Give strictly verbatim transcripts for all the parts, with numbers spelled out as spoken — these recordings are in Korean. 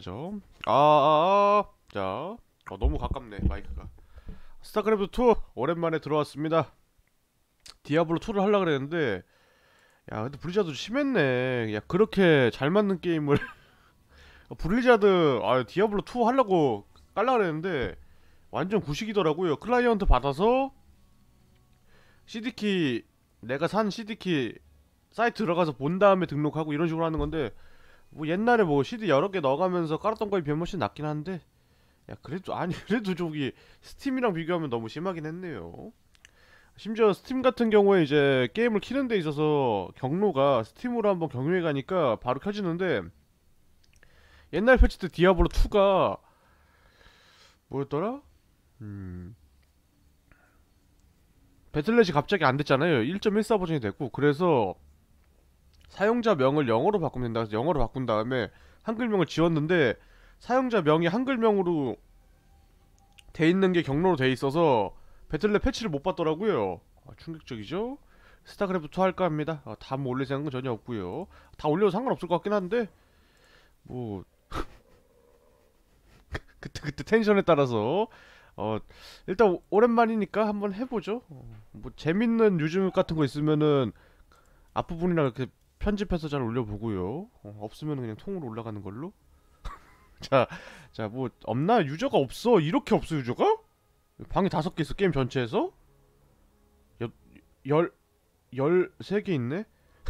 죠. 아, 아, 아. 자, 어, 너무 가깝네 마이크가. 스타크래프트 투 오랜만에 들어왔습니다. 디아블로 투를 하려 그랬는데, 야, 근데 블리자드 심했네. 야, 그렇게 잘 맞는 게임을 블리자드 아, 디아블로 투 하려고 깔라 그랬는데 완전 구식이더라고요. 클라이언트 받아서 씨디키 내가 산 씨디키 사이트 들어가서 본 다음에 등록하고 이런 식으로 하는 건데, 뭐 옛날에 뭐 씨디 여러 개 넣어가면서 깔았던 거에 비하면 훨씬 낫긴 한데, 야 그래도 아니 그래도 저기 스팀이랑 비교하면 너무 심하긴 했네요. 심지어 스팀 같은 경우에 이제 게임을 키는 데 있어서 경로가 스팀으로 한번 경유해 가니까 바로 켜지는데, 옛날 패치 때 디아블로 투가 뭐였더라? 음 배틀넷이 갑자기 안 됐잖아요. 일 점 일사 버전이 됐고, 그래서 사용자 명을 영어로 바꾸면 된다. 그래서 영어로 바꾼 다음에 한글명을 지웠는데, 사용자 명이 한글명으로 돼 있는 게 경로로 돼 있어서 배틀넷 패치를 못 받더라고요. 아, 충격적이죠? 스타크래프트 투 할까 합니다. 아, 다뭐 올릴 생각은 전혀 없고요. 다 올려도 상관없을 것 같긴 한데, 뭐 그때 그때 텐션에 따라서 어 일단 오랜만이니까 한번 해보죠. 어, 뭐 재밌는 요즘 같은 거 있으면은 앞부분이랑 이렇게 편집해서 잘 올려보고요. 어, 없으면 그냥 통으로 올라가는 걸로. 자, 자, 뭐 없나? 유저가 없어. 이렇게 없어 유저가? 방이 다섯 개 있어 게임 전체에서? 여, 열 열세 개 있네?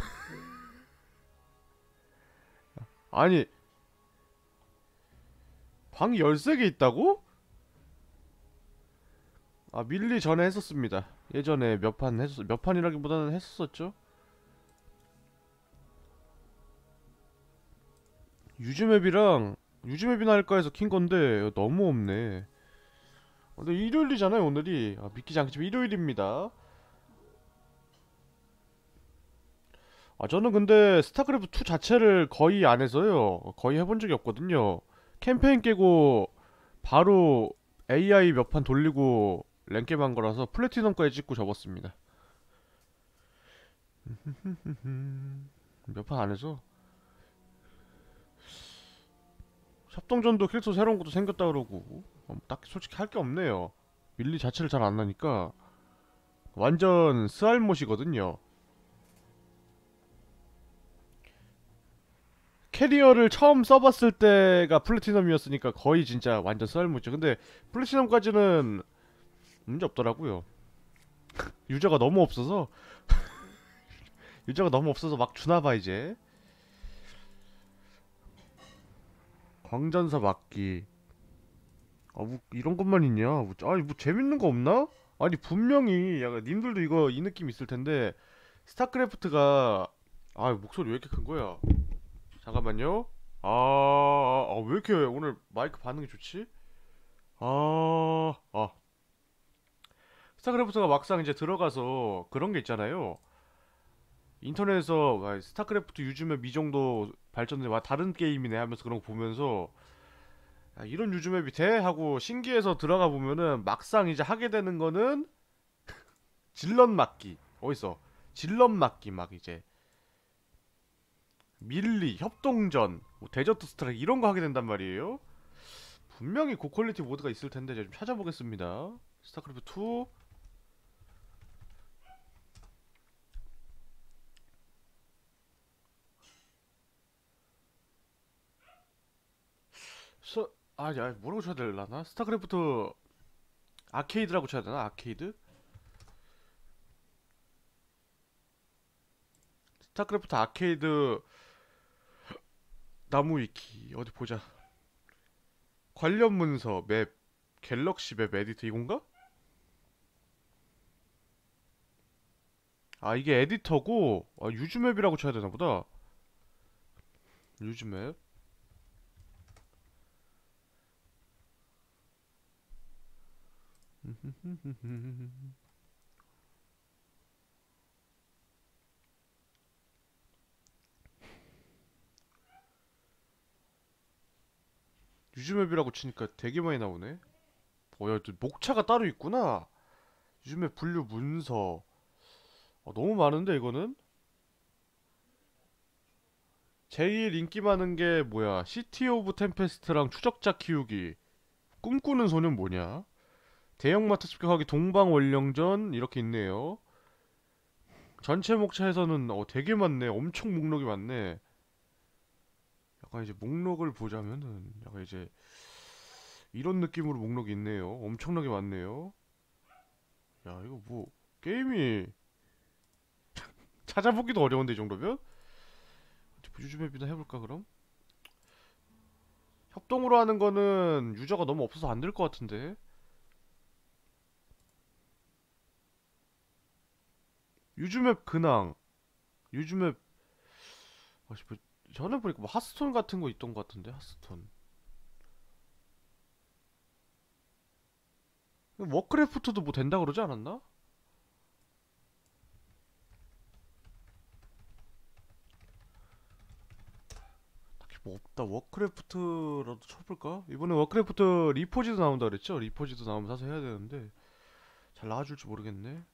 아니, 방이 열세 개 있다고? 아, 밀리 전에 했었습니다. 예전에 몇 판 했었, 몇 판이라기보다는 했었었죠. 유즈맵이랑, 유즈맵이나 할까 해서 킨 건데, 너무 없네. 근데 일요일이잖아요, 오늘이. 아, 믿기지 않겠지만 일요일입니다. 아, 저는 근데 스타크래프트 투 자체를 거의 안 해서요. 거의 해본 적이 없거든요. 캠페인 깨고 바로 에이아이 몇 판 돌리고 랭겜 한 거라서 플래티넘까지 찍고 접었습니다. 몇 판 안 해서. 협동전도 캐릭터 새로운 것도 생겼다 그러고, 어, 딱히 솔직히 할 게 없네요. 밀리 자체를 잘 안 나니까. 완전 스알못이거든요. 캐리어를 처음 써봤을 때가 플래티넘이었으니까 거의 진짜 완전 썰무죠. 근데 플래티넘까지는 문제 없더라고요. 유저가 너무 없어서 유저가 너무 없어서 막 주나봐 이제. 광전사 막기. 아, 뭐 이런 것만 있냐? 뭐, 아니 뭐 재밌는 거 없나? 아니 분명히 약간 님들도 이거 이 느낌 있을 텐데, 스타크래프트가 아 목소리 왜 이렇게 큰 거야? 잠깐만요. 아, 아, 아, 왜 이렇게 오늘 마이크 반응이 좋지? 아, 아, 스타크래프트가 막상 이제 들어가서 그런 게 있잖아요. 인터넷에서 아, 스타크래프트 요즘에 이 정도 발전돼 와 다른 게임이네 하면서 그런 거 보면서, 아, 이런 요즘에 돼? 하고 신기해서 들어가 보면은 막상 이제 하게 되는 거는 질럿 맞기. 어딨어? 질럿 맞기 막 이제 밀리, 협동전, 뭐 데저트 스트라이크 이런 거 하게 된단 말이에요. 분명히 고퀄리티 모드가 있을 텐데 제가 좀 찾아보겠습니다. 스타크래프트 투. 서, 아, 야, 뭐라고 쳐야 되려나? 스타크래프트 아케이드라고 쳐야 되나? 아케이드? 스타크래프트 아케이드 나무 위키 어디 보자. 관련 문서 맵 갤럭시 맵 에디터 이건가? 아, 이게 에디터고, 아, 유즈맵이라고 쳐야 되나 보다. 유즈맵. 유즈맵이라고 치니까 되게 많이 나오네. 어, 야, 또 목차가 따로 있구나. 유즈맵 분류 문서. 어, 너무 많은데 이거는? 제일 인기 많은 게 뭐야? 시티 오브 템페스트랑 추적자 키우기. 꿈꾸는 소년 뭐냐? 대형마트 습격하기 동방원령전 이렇게 있네요. 전체 목차에서는 어 되게 많네. 엄청 목록이 많네. 약간 이제 목록을 보자면은 약간 이제 이런 느낌으로 목록이 있네요. 엄청나게 많네요. 야 이거 뭐 게임이 찾아보기도 어려운데 이 정도면? 유즈맵이나 해볼까 그럼? 협동으로 하는 거는 유저가 너무 없어서 안 될 것 같은데. 유즈맵 근황. 유즈맵 아씨 뭐 전에 보니까 뭐 하스톤 같은 거 있던 것 같은데. 하스톤. 워크래프트도 뭐 된다 그러지 않았나? 딱히 뭐 없다. 워크래프트라도 쳐볼까? 이번에 워크래프트 리포지도 나온다 그랬죠? 리포지도 나오면 사서 해야 되는데 잘 나와줄지 모르겠네.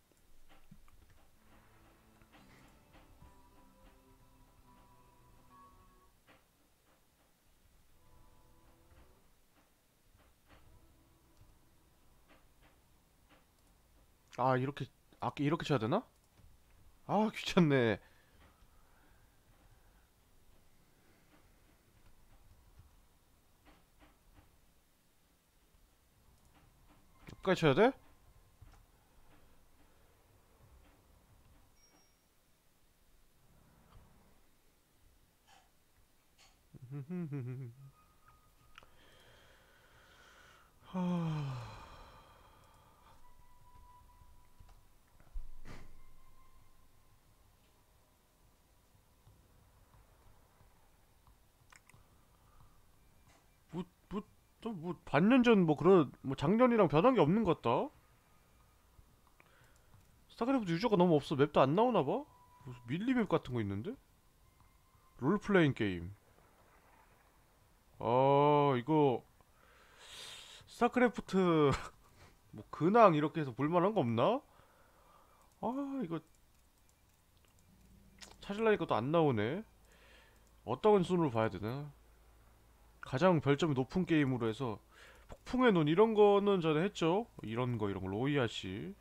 아 이렇게 아 이렇게 쳐야 되나? 아 귀찮네. 여기까지 쳐야 돼? 하... 뭐, 뭐, 또 뭐, 반년 전 뭐 그런, 뭐 작년이랑 변한 게 없는 것 같다? 스타크래프트 유저가 너무 없어. 맵도 안 나오나 봐? 무슨 밀리맵 같은 거 있는데? 롤플레잉 게임. 어, 이거, 스타크래프트, 뭐, 근황 이렇게 해서 볼만한 거 없나? 아, 이거, 찾으려니까 또 안 나오네. 어떤 순으로 봐야 되나? 가장 별점이 높은 게임으로 해서, 폭풍의 눈 이런 거는 전에 했죠? 이런 거, 이런 거, 로이아씨.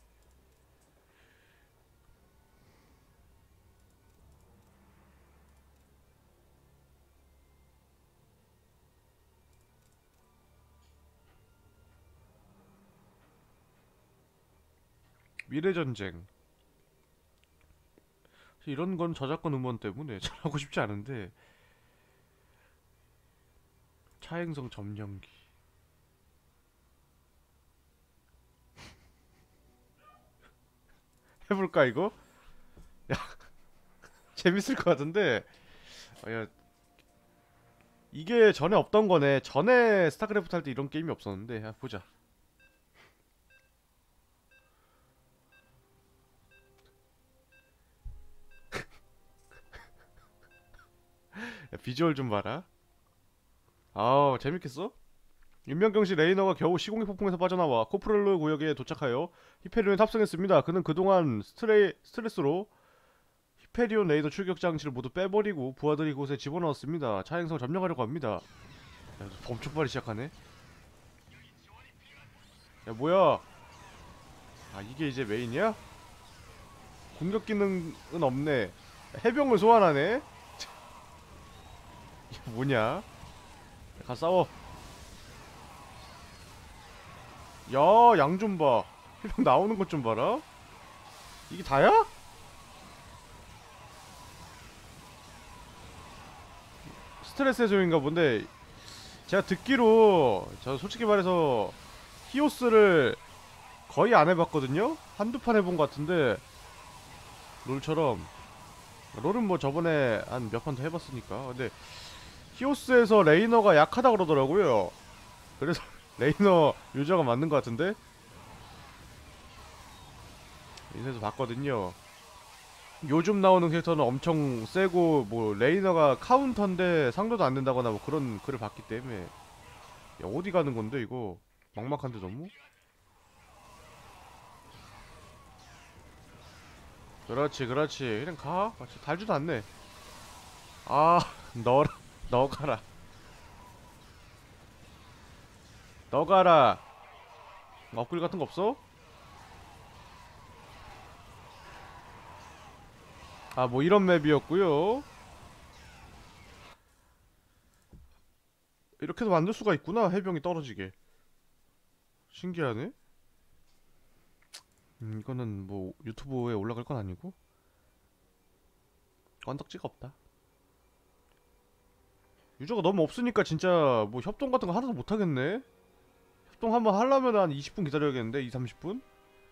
미래전쟁. 이런 건 저작권 음원 때문에 잘하고 싶지 않은데. 차행성 점령기. 해볼까 이거? 야 재밌을 것 같은데. 어, 야 이게 전에 없던 거네. 전에 스타크래프트 할 때 이런 게임이 없었는데. 야, 보자. 야, 비주얼 좀 봐라. 아우 재밌겠어? 윤명경씨 레이너가 겨우 시공의 폭풍에서 빠져나와 코프렐로 구역에 도착하여 히페리온에 탑승했습니다. 그는 그동안 스트레, 스트레스로 히페리온 레이더 출격 장치를 모두 빼버리고 부하들이 이곳에 집어넣었습니다. 차행성 점령하려고 합니다. 야, 엄청 빨리 시작하네. 야 뭐야? 아 이게 이제 메인이야? 공격 기능은 없네. 해병을 소환하네? 이게 뭐냐? 가 싸워. 야, 양 좀 봐. 해병 나오는 것 좀 봐라. 이게 다야? 스트레스 해소인가 본데, 제가 듣기로, 저 솔직히 말해서, 히오스를 거의 안 해봤거든요? 한두 판 해본 것 같은데, 롤처럼. 롤은 뭐 저번에 한 몇 판 더 해봤으니까. 근데, 히오스에서 레이너가 약하다 그러더라고요. 그래서 레이너 유저가 맞는 것 같은데? 인터넷에서 봤거든요. 요즘 나오는 캐릭터는 엄청 세고 뭐 레이너가 카운터인데 상도도 안 된다거나 뭐 그런 글을 봤기 때문에. 야 어디 가는 건데 이거 막막한데 너무? 그렇지 그렇지 그냥 가. 아, 달지도 않네. 아, 너 너 가라. 너 가라. 업글 같은 거 없어? 아, 뭐 이런 맵이었고요. 이렇게도 만들 수가 있구나. 해병이 떨어지게. 신기하네. 음, 이거는 뭐 유튜브에 올라갈 건 아니고 건덕지가 없다. 유저가 너무 없으니까 진짜 뭐 협동 같은 거 하나도 못 하겠네. 협동 한번 하려면 한 이십 분 기다려야겠는데. 이, 삼십 분?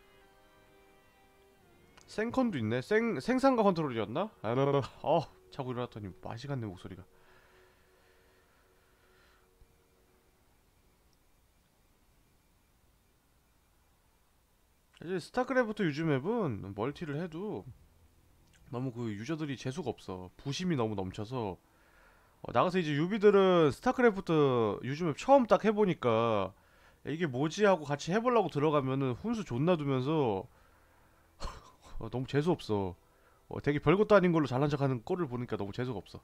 생컨도 있네. 생 생산과 컨트롤이었나? 아, 어, 자고 일어났더니 맛이 갔네 목소리가. 이제 스타크래프트 유즈 맵은 멀티를 해도 너무 그 유저들이 재수가 없어. 부심이 너무 넘쳐서 어, 나가서 이제 유비들은 스타크래프트 유즈 맵 처음 딱 해보니까 이게 뭐지 하고 같이 해보려고 들어가면은 훈수 존나 두면서 어, 너무 재수 없어. 어, 되게 별것도 아닌 걸로 잘난 척하는 꼴을 보니까 너무 재수가 없어.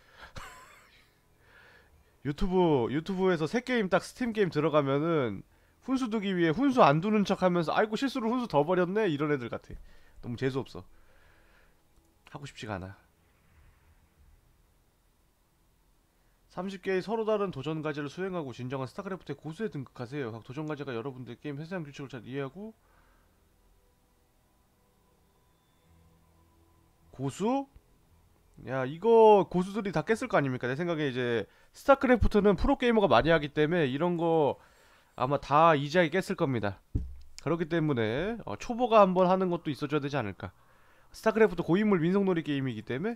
유튜브 유튜브에서 새 게임 딱 스팀 게임 들어가면은 훈수 두기 위해 훈수 안 두는 척하면서 아이고 실수로 훈수 더 버렸네 이런 애들 같아. 너무 재수 없어. 하고 싶지가 않아. 삼십 개의 서로 다른 도전 과제를 수행하고 진정한 스타크래프트의 고수에 등극하세요. 각 도전 과제가 여러분들 게임 세상 규칙을 잘 이해하고 고수? 야 이거 고수들이 다 깼을 거 아닙니까? 내 생각에 이제 스타크래프트는 프로게이머가 많이 하기 때문에 이런 거 아마 다 이지하게 깼을 겁니다. 그렇기 때문에 어, 초보가 한번 하는 것도 있어줘야 되지 않을까. 스타크래프트 고인물 민속놀이 게임이기 때문에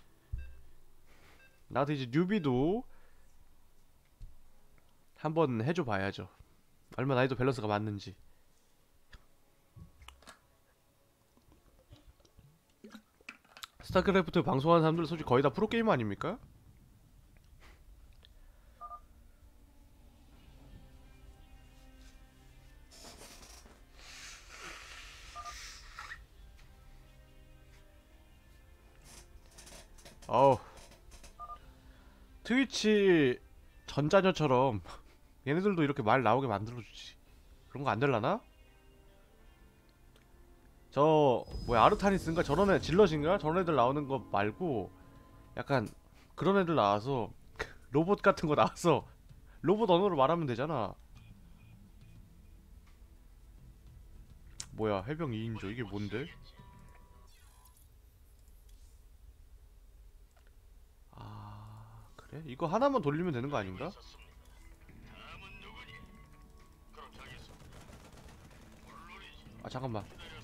나도 이제 뉴비도 한번 해줘 봐야죠. 얼마나 난이도 밸런스가 맞는지. 스타크래프트 방송하는 사람들 솔직히 거의 다 프로게이머 아닙니까? 어우, 트위치 전자녀처럼 얘네들도 이렇게 말 나오게 만들어주지. 그런 거 안 될라나? 저 뭐야 아르타니스인가 저런 애 질럿인가 저런 애들 나오는 거 말고 약간 그런 애들 나와서 로봇 같은 거 나와서 로봇 언어로 말하면 되잖아. 뭐야 해병 이 인조 이게 뭔데? 아 그래? 이거 하나만 돌리면 되는 거 아닌가? 아 잠깐만.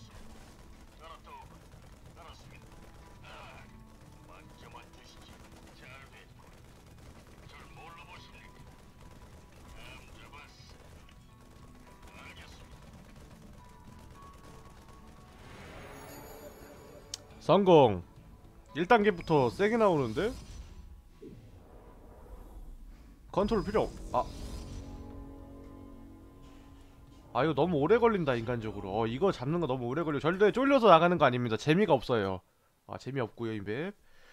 성공. 일 단계부터 세게 나오는데? 컨트롤 필요 없... 아, 아 이거 너무 오래 걸린다 인간적으로. 어 이거 잡는 거 너무 오래 걸려. 절대 쫄려서 나가는 거 아닙니다. 재미가 없어요. 아 재미없고요 이 맵.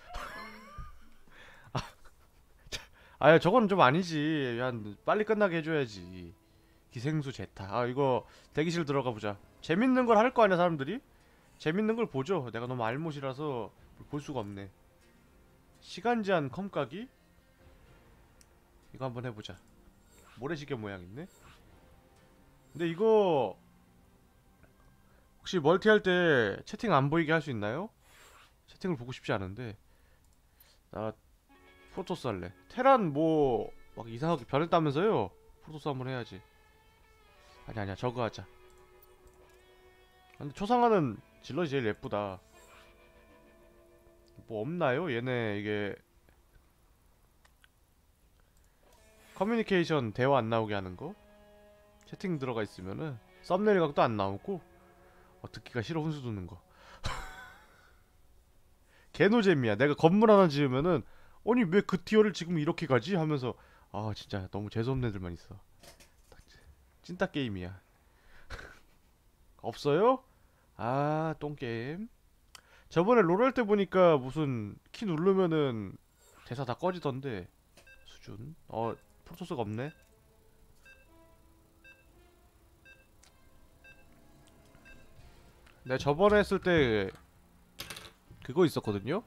아 저건 좀 아니지. 한 빨리 끝나게 해줘야지. 기생수 제타. 아 이거 대기실 들어가 보자. 재밌는 걸 할 거 아니야 사람들이? 재밌는 걸 보죠. 내가 너무 알못이라서 볼 수가 없네. 시간 제한 컴 까기? 이거 한번 해보자. 모래시계 모양 있네. 근데 이거 혹시 멀티 할 때 채팅 안 보이게 할 수 있나요? 채팅을 보고 싶지 않은데. 나 프로토스 할래. 테란 뭐 막 이상하게 변했다면서요? 프로토스 한번 해야지. 아니 아니야 저거 하자. 근데 초상화는 질럿이 제일 예쁘다. 뭐 없나요? 얘네 이게 커뮤니케이션 대화 안 나오게 하는 거? 채팅 들어가 있으면은 썸네일 각도 안 나오고 어, 듣기가 싫어 훈수 두는 거. 개노잼이야. 내가 건물 하나 지으면은 아니 왜 그 티어를 지금 이렇게 가지? 하면서 아 진짜 너무 재수없는 애들만 있어. 찐따 게임이야. 없어요? 아 똥게임. 저번에 롤 할 때 보니까 무슨 키 누르면은 대사 다 꺼지던데. 수준. 어 프로토스가 없네. 내가 저번에 했을 때 그거 있었거든요.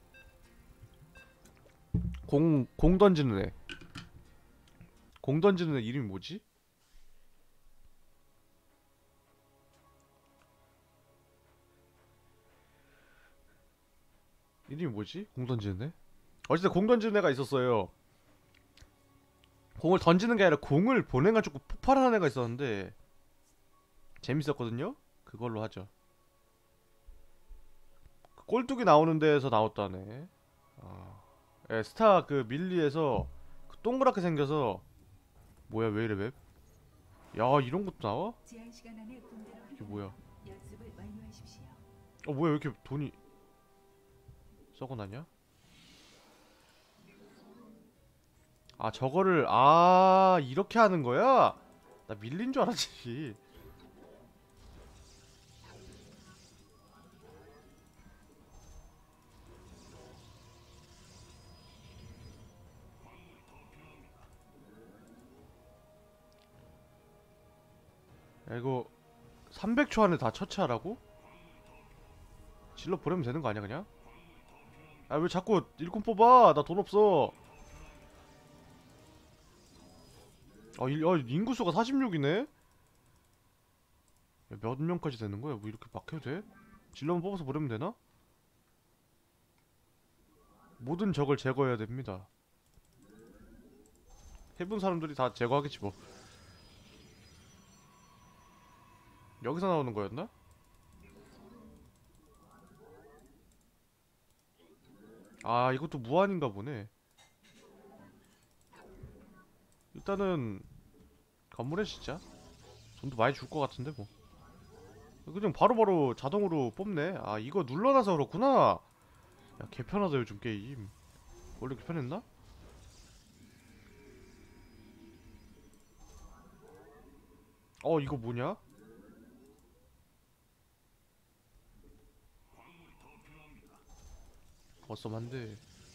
공, 공 던지는 애. 공 던지는 애 이름이 뭐지? 이름이 뭐지? 공 던지는 애? 어쨌든 공 던지는 애가 있었어요. 공을 던지는 게 아니라 공을 보내가지고 폭발하는 애가 있었는데 재밌었거든요? 그걸로 하죠. 그 꼴뚜기 나오는 데에서 나왔다네. 아. 예, 스타 그 밀리에서 그 동그랗게 생겨서 뭐야 왜 이래 맵? 야 이런 것도 나와? 제한 시간 안에 군대로 이게 뭐야? 연습을 완료하십시오. 어 뭐야 왜 이렇게 돈이 썩어나냐? 아 저거를 아 이렇게 하는 거야? 나 밀린 줄 알았지. 야 이거 삼백 초 안에 다 처치하라고? 질러 보내면 되는 거 아니야 그냥? 아 왜 자꾸 일꾼 뽑아? 나 돈 없어. 아, 일, 아 인구수가 사십육이네? 몇 명까지 되는 거야? 뭐 이렇게 막 해도 돼? 질러만 뽑아서 보내면 되나? 모든 적을 제거해야 됩니다. 해본 사람들이 다 제거하겠지 뭐. 여기서 나오는 거였나? 아 이것도 무한인가 보네. 일단은 건물에 진짜 돈도 많이 줄 것 같은데 뭐. 그냥 바로바로 자동으로 뽑네. 아 이거 눌러놔서 그렇구나. 야 개편하다 요즘 게임. 원래 이렇게 편했나? 어 이거 뭐냐? 어썸한데.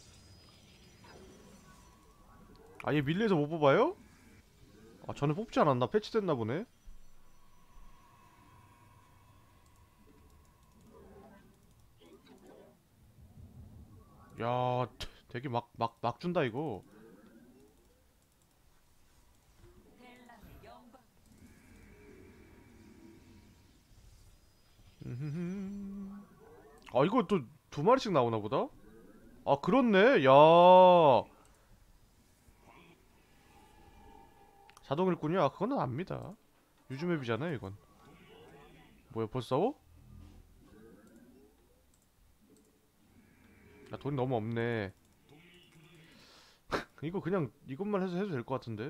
아얘 밀리에서 못 뽑아요? 아 전에 뽑지 않았나? 패치됐나 보네. 야 되게 막 막 막 준다 이거. 음흠흠. 아 이거 또 두 마리씩 나오나 보다? 아 그렇네. 야 자동 일꾼이야? 아, 그거는 압니다. 요즘 앱이잖아요 이건. 뭐야 벌써 싸워? 나 돈이 너무 없네. 이거 그냥 이것만 해서 해도 될 것 같은데.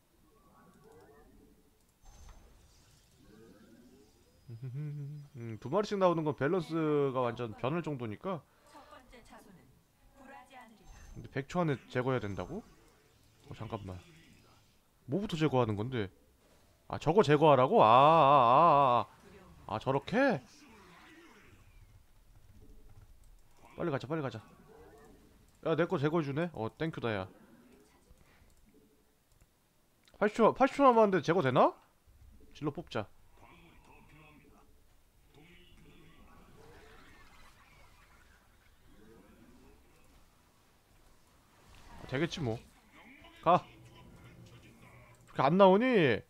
음, 두 마리씩 나오는 건 밸런스가 완전 변할 정도니까. 근데 백 초 안에 제거해야 된다고? 어, 잠깐만. 뭐부터 제거하는 건데? 아 저거 제거하라고? 아, 아, 아, 아, 아 저렇게? 빨리 가자 빨리 가자. 야 내 거 제거해주네? 어 땡큐다 야. 팔십 초 팔십 초 남았는데 제거되나? 질러 뽑자. 아, 되겠지 뭐. 가. 그렇게 안 나오니?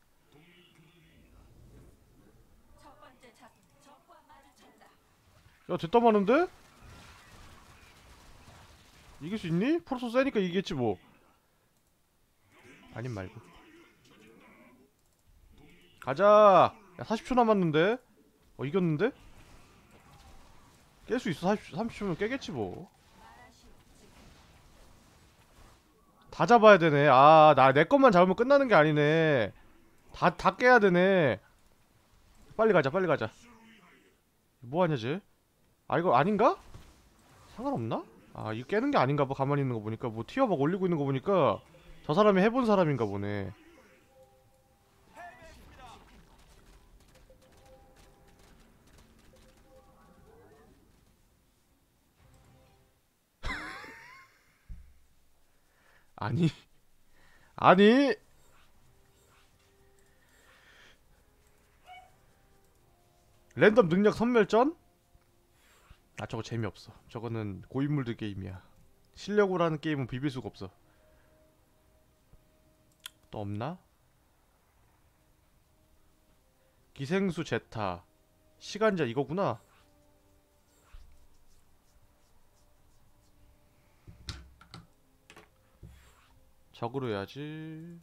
야 됐다 마는데? 이길 수 있니? 프로토 세니까 이기겠지 뭐. 아님 말고. 가자. 야 사십 초 남았는데? 어 이겼는데? 깰 수 있어. 사십, 삼십 초면 깨겠지 뭐. 다 잡아야 되네. 아 나 내 것만 잡으면 끝나는 게 아니네. 다 다 깨야 되네. 빨리 가자 빨리 가자. 뭐하냐 쟤? 아 이거 아닌가? 상관없나? 아 이거 깨는 게 아닌가 봐. 가만히 있는 거 보니까 뭐 티어 막 올리고 있는 거 보니까 저 사람이 해본 사람인가 보네. 아니 아니 랜덤 능력 선멸전? 아 저거 재미없어. 저거는 고인물들 게임이야. 실력으로 하는 게임은 비빌 수가 없어. 또 없나? 기생수 제타 시간제 이거구나. 적으로 해야지.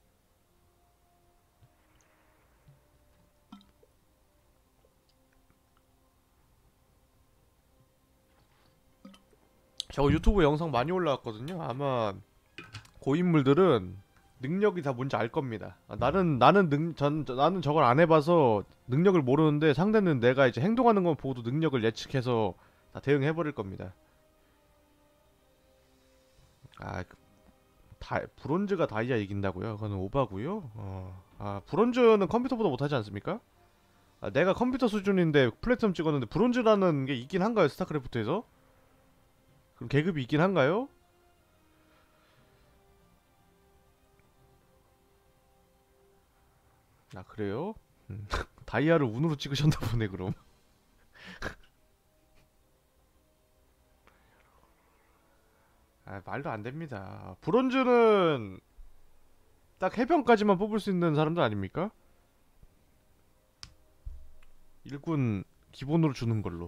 저거 유튜브 영상 많이 올라왔거든요. 아마 고인물들은 능력이 다 뭔지 알 겁니다. 아, 나는 나는 능 전 나는 저걸 안 해봐서 능력을 모르는데 상대는 내가 이제 행동하는 건 보고도 능력을 예측해서 다 대응해 버릴 겁니다. 아, 그 다 브론즈가 다이아 이긴다고요? 그거는 오바고요. 어. 아, 브론즈는 컴퓨터보다 못하지 않습니까? 아, 내가 컴퓨터 수준인데 플래티넘 찍었는데 브론즈라는 게 있긴 한가요? 스타크래프트에서? 그럼 계급이 있긴 한가요? 아 그래요? 음. 다이아를 운으로 찍으셨나 보네 그럼. 아 말도 안 됩니다. 브론즈는 딱 해병까지만 뽑을 수 있는 사람들 아닙니까? 일군 기본으로 주는 걸로.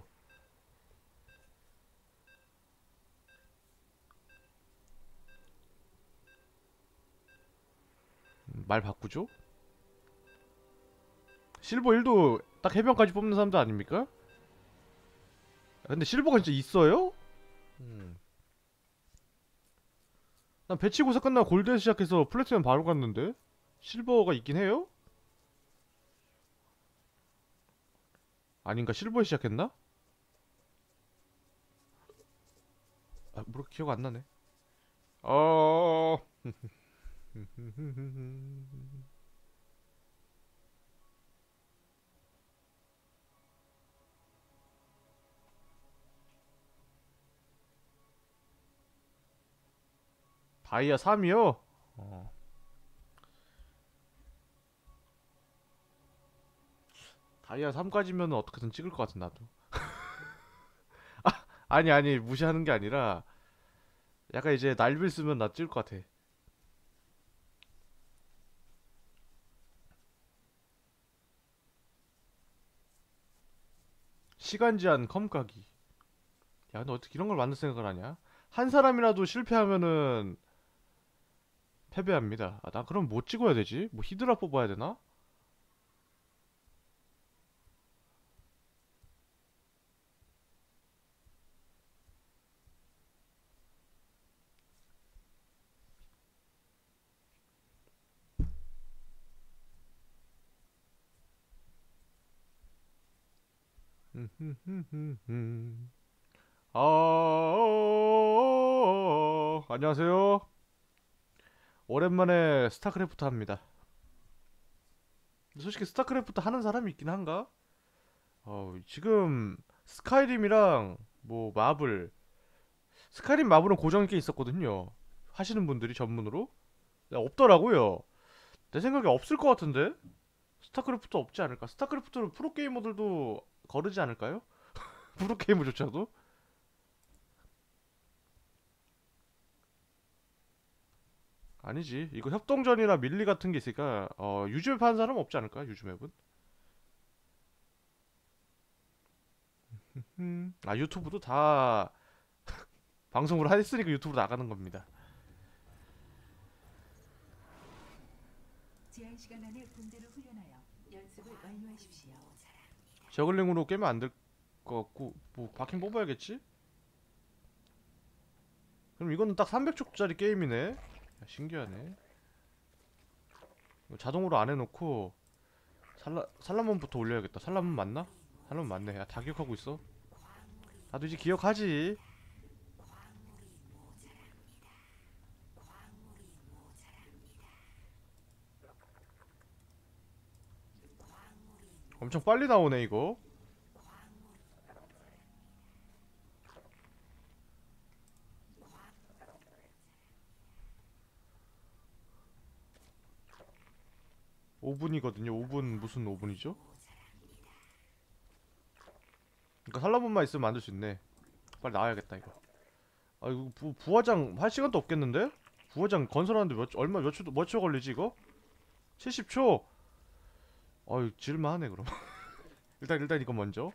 음, 말 바꾸죠? 실버 일도 딱 해병까지 뽑는 사람들 아닙니까? 아, 근데 실버가 진짜 있어요? 음. 난 배치고사 끝나고 골드 시작해서 플래티넘 바로 갔는데 실버가 있긴 해요? 아닌가 실버에 시작했나? 아 모르 기억 안 나네. 어. 다이아 삼이요? 어. 다이아 삼까지면 어떻게든 찍을 것 같은 나도. 아니 아니 무시하는 게 아니라 약간 이제 날빌 쓰면 나 찍을 것 같아. 시간 제한 컴가기. 야 근데 어떻게 이런 걸 만들 생각을 하냐? 한 사람이라도 실패하면은 패배합니다. 아, 나 그럼 뭐 찍어야 되지? 뭐 히드라 뽑아야 되나? 아, 안녕하세요. 오랜만에 스타크래프트 합니다. 솔직히 스타크래프트 하는 사람이 있긴 한가? 어, 지금 스카이림이랑 뭐 마블, 스카이림 마블은 고정 꽤 있었거든요. 하시는 분들이 전문으로. 네, 없더라고요. 내 생각에 없을 것 같은데? 스타크래프트 없지 않을까? 스타크래프트는 프로게이머들도 거르지 않을까요? 프로게이머조차도? 아니지. 이거 협동전이나 밀리 같은 게 있으니까 어, 유즈맵 하는 사람 없지 않을까? 유즈맵은? 음. 아 유튜브도 다 방송으로 했으니까 유튜브로 나가는 겁니다. 제한 시간 안에 군대를 훈련하여 연습을 완료하십시오. 저글링으로 깨면 안 될 것 같고 뭐 바킹 뽑아야겠지? 그럼 이거는 딱 삼백 족짜리 게임이네. 야, 신기하네. 이거 자동으로 안 해놓고 살라 살라몬부터 올려야겠다. 살라몬 맞나? 살라몬 맞네. 야, 다 기억하고 있어. 나도 이제 기억하지. 엄청 빨리 나오네 이거. 오 분이거든요. 오 분 무슨 오 분이죠? 그니까 살라본만 있으면 만들 수 있네. 빨리 나와야겠다 이거. 아 이거 부, 부화장 할 시간도 없겠는데? 부화장 건설하는데 몇 얼마 몇 초, 몇 초 걸리지 이거? 칠십 초? 어이 질만하네 그럼. 일단 일단 이거 먼저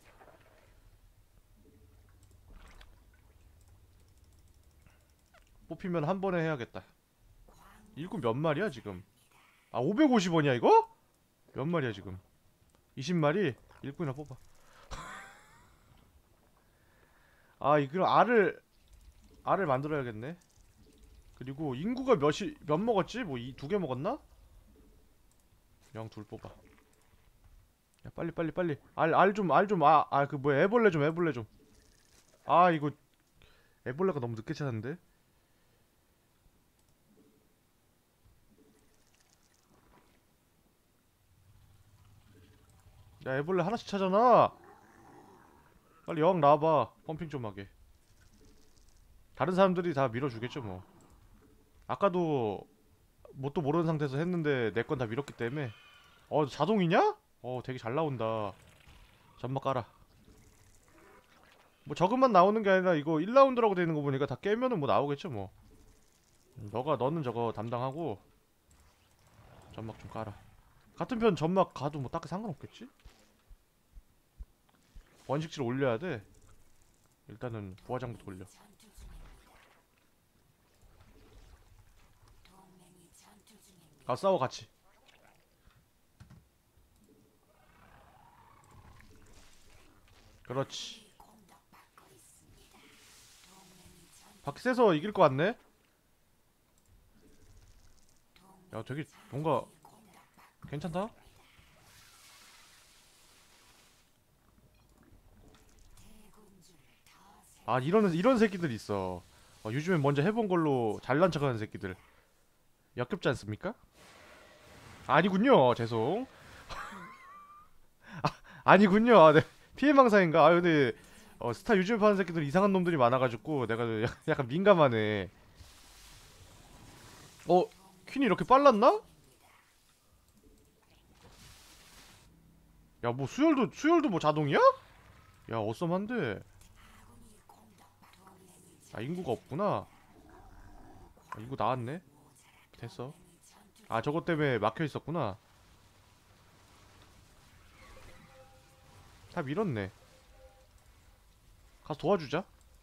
뽑히면 한 번에 해야겠다. 일꾼 몇 마리야 지금? 아 오백오십 원이야 이거? 몇 마리야 지금? 이십 마리? 일꾼이나 뽑아. 아 이거 알을 알을 만들어야겠네. 그리고 인구가 몇이 몇 먹었지? 뭐 이 두 개 먹었나? 영 둘 뽑아. 야 빨리 빨리 빨리 알 알 좀 알 좀 아 아 그 뭐야 애벌레 좀 애벌레 좀. 아 이거 애벌레가 너무 늦게 찾았는데. 야 애벌레 하나씩 찾아놔. 빨리 영 나와봐. 펌핑 좀 하게. 다른 사람들이 다 밀어주겠죠 뭐. 아까도 뭣도 모르는 상태에서 했는데 내 건 다 밀었기 때문에. 어 자동이냐? 어 되게 잘 나온다. 점막 깔아. 뭐 저것만 나오는 게 아니라 이거 일 라운드라고 되어 있는 거 보니까 다 깨면은 뭐 나오겠죠 뭐. 너가 너는 저거 담당하고 점막 좀 깔아. 같은 편 점막 가도 뭐 딱히 상관없겠지? 원식질 올려야 돼. 일단은 부화장부터 올려. 가 싸워 같이. 그렇지. 밖에 세서 이길 것 같네? 야 되게 뭔가 괜찮다? 아 이런 이런 새끼들 있어. 어, 요즘에 먼저 해본 걸로 잘난 척하는 새끼들 역겹지 않습니까? 아니군요. 죄송. 아니군요. 아, 네. 피해망상인가? 아 근데 어, 스타 유즈맵 하는 새끼들 이상한 놈들이 많아가지고 내가 약- 약간 민감하네. 어? 퀸이 이렇게 빨랐나? 야 뭐 수혈도 수혈도 뭐 자동이야? 야 어썸한데. 아 인구가 없구나. 아, 인구 나왔네. 됐어. 아 저것 때문에 막혀 있었구나. 다 밀었네. 가서 도와주자.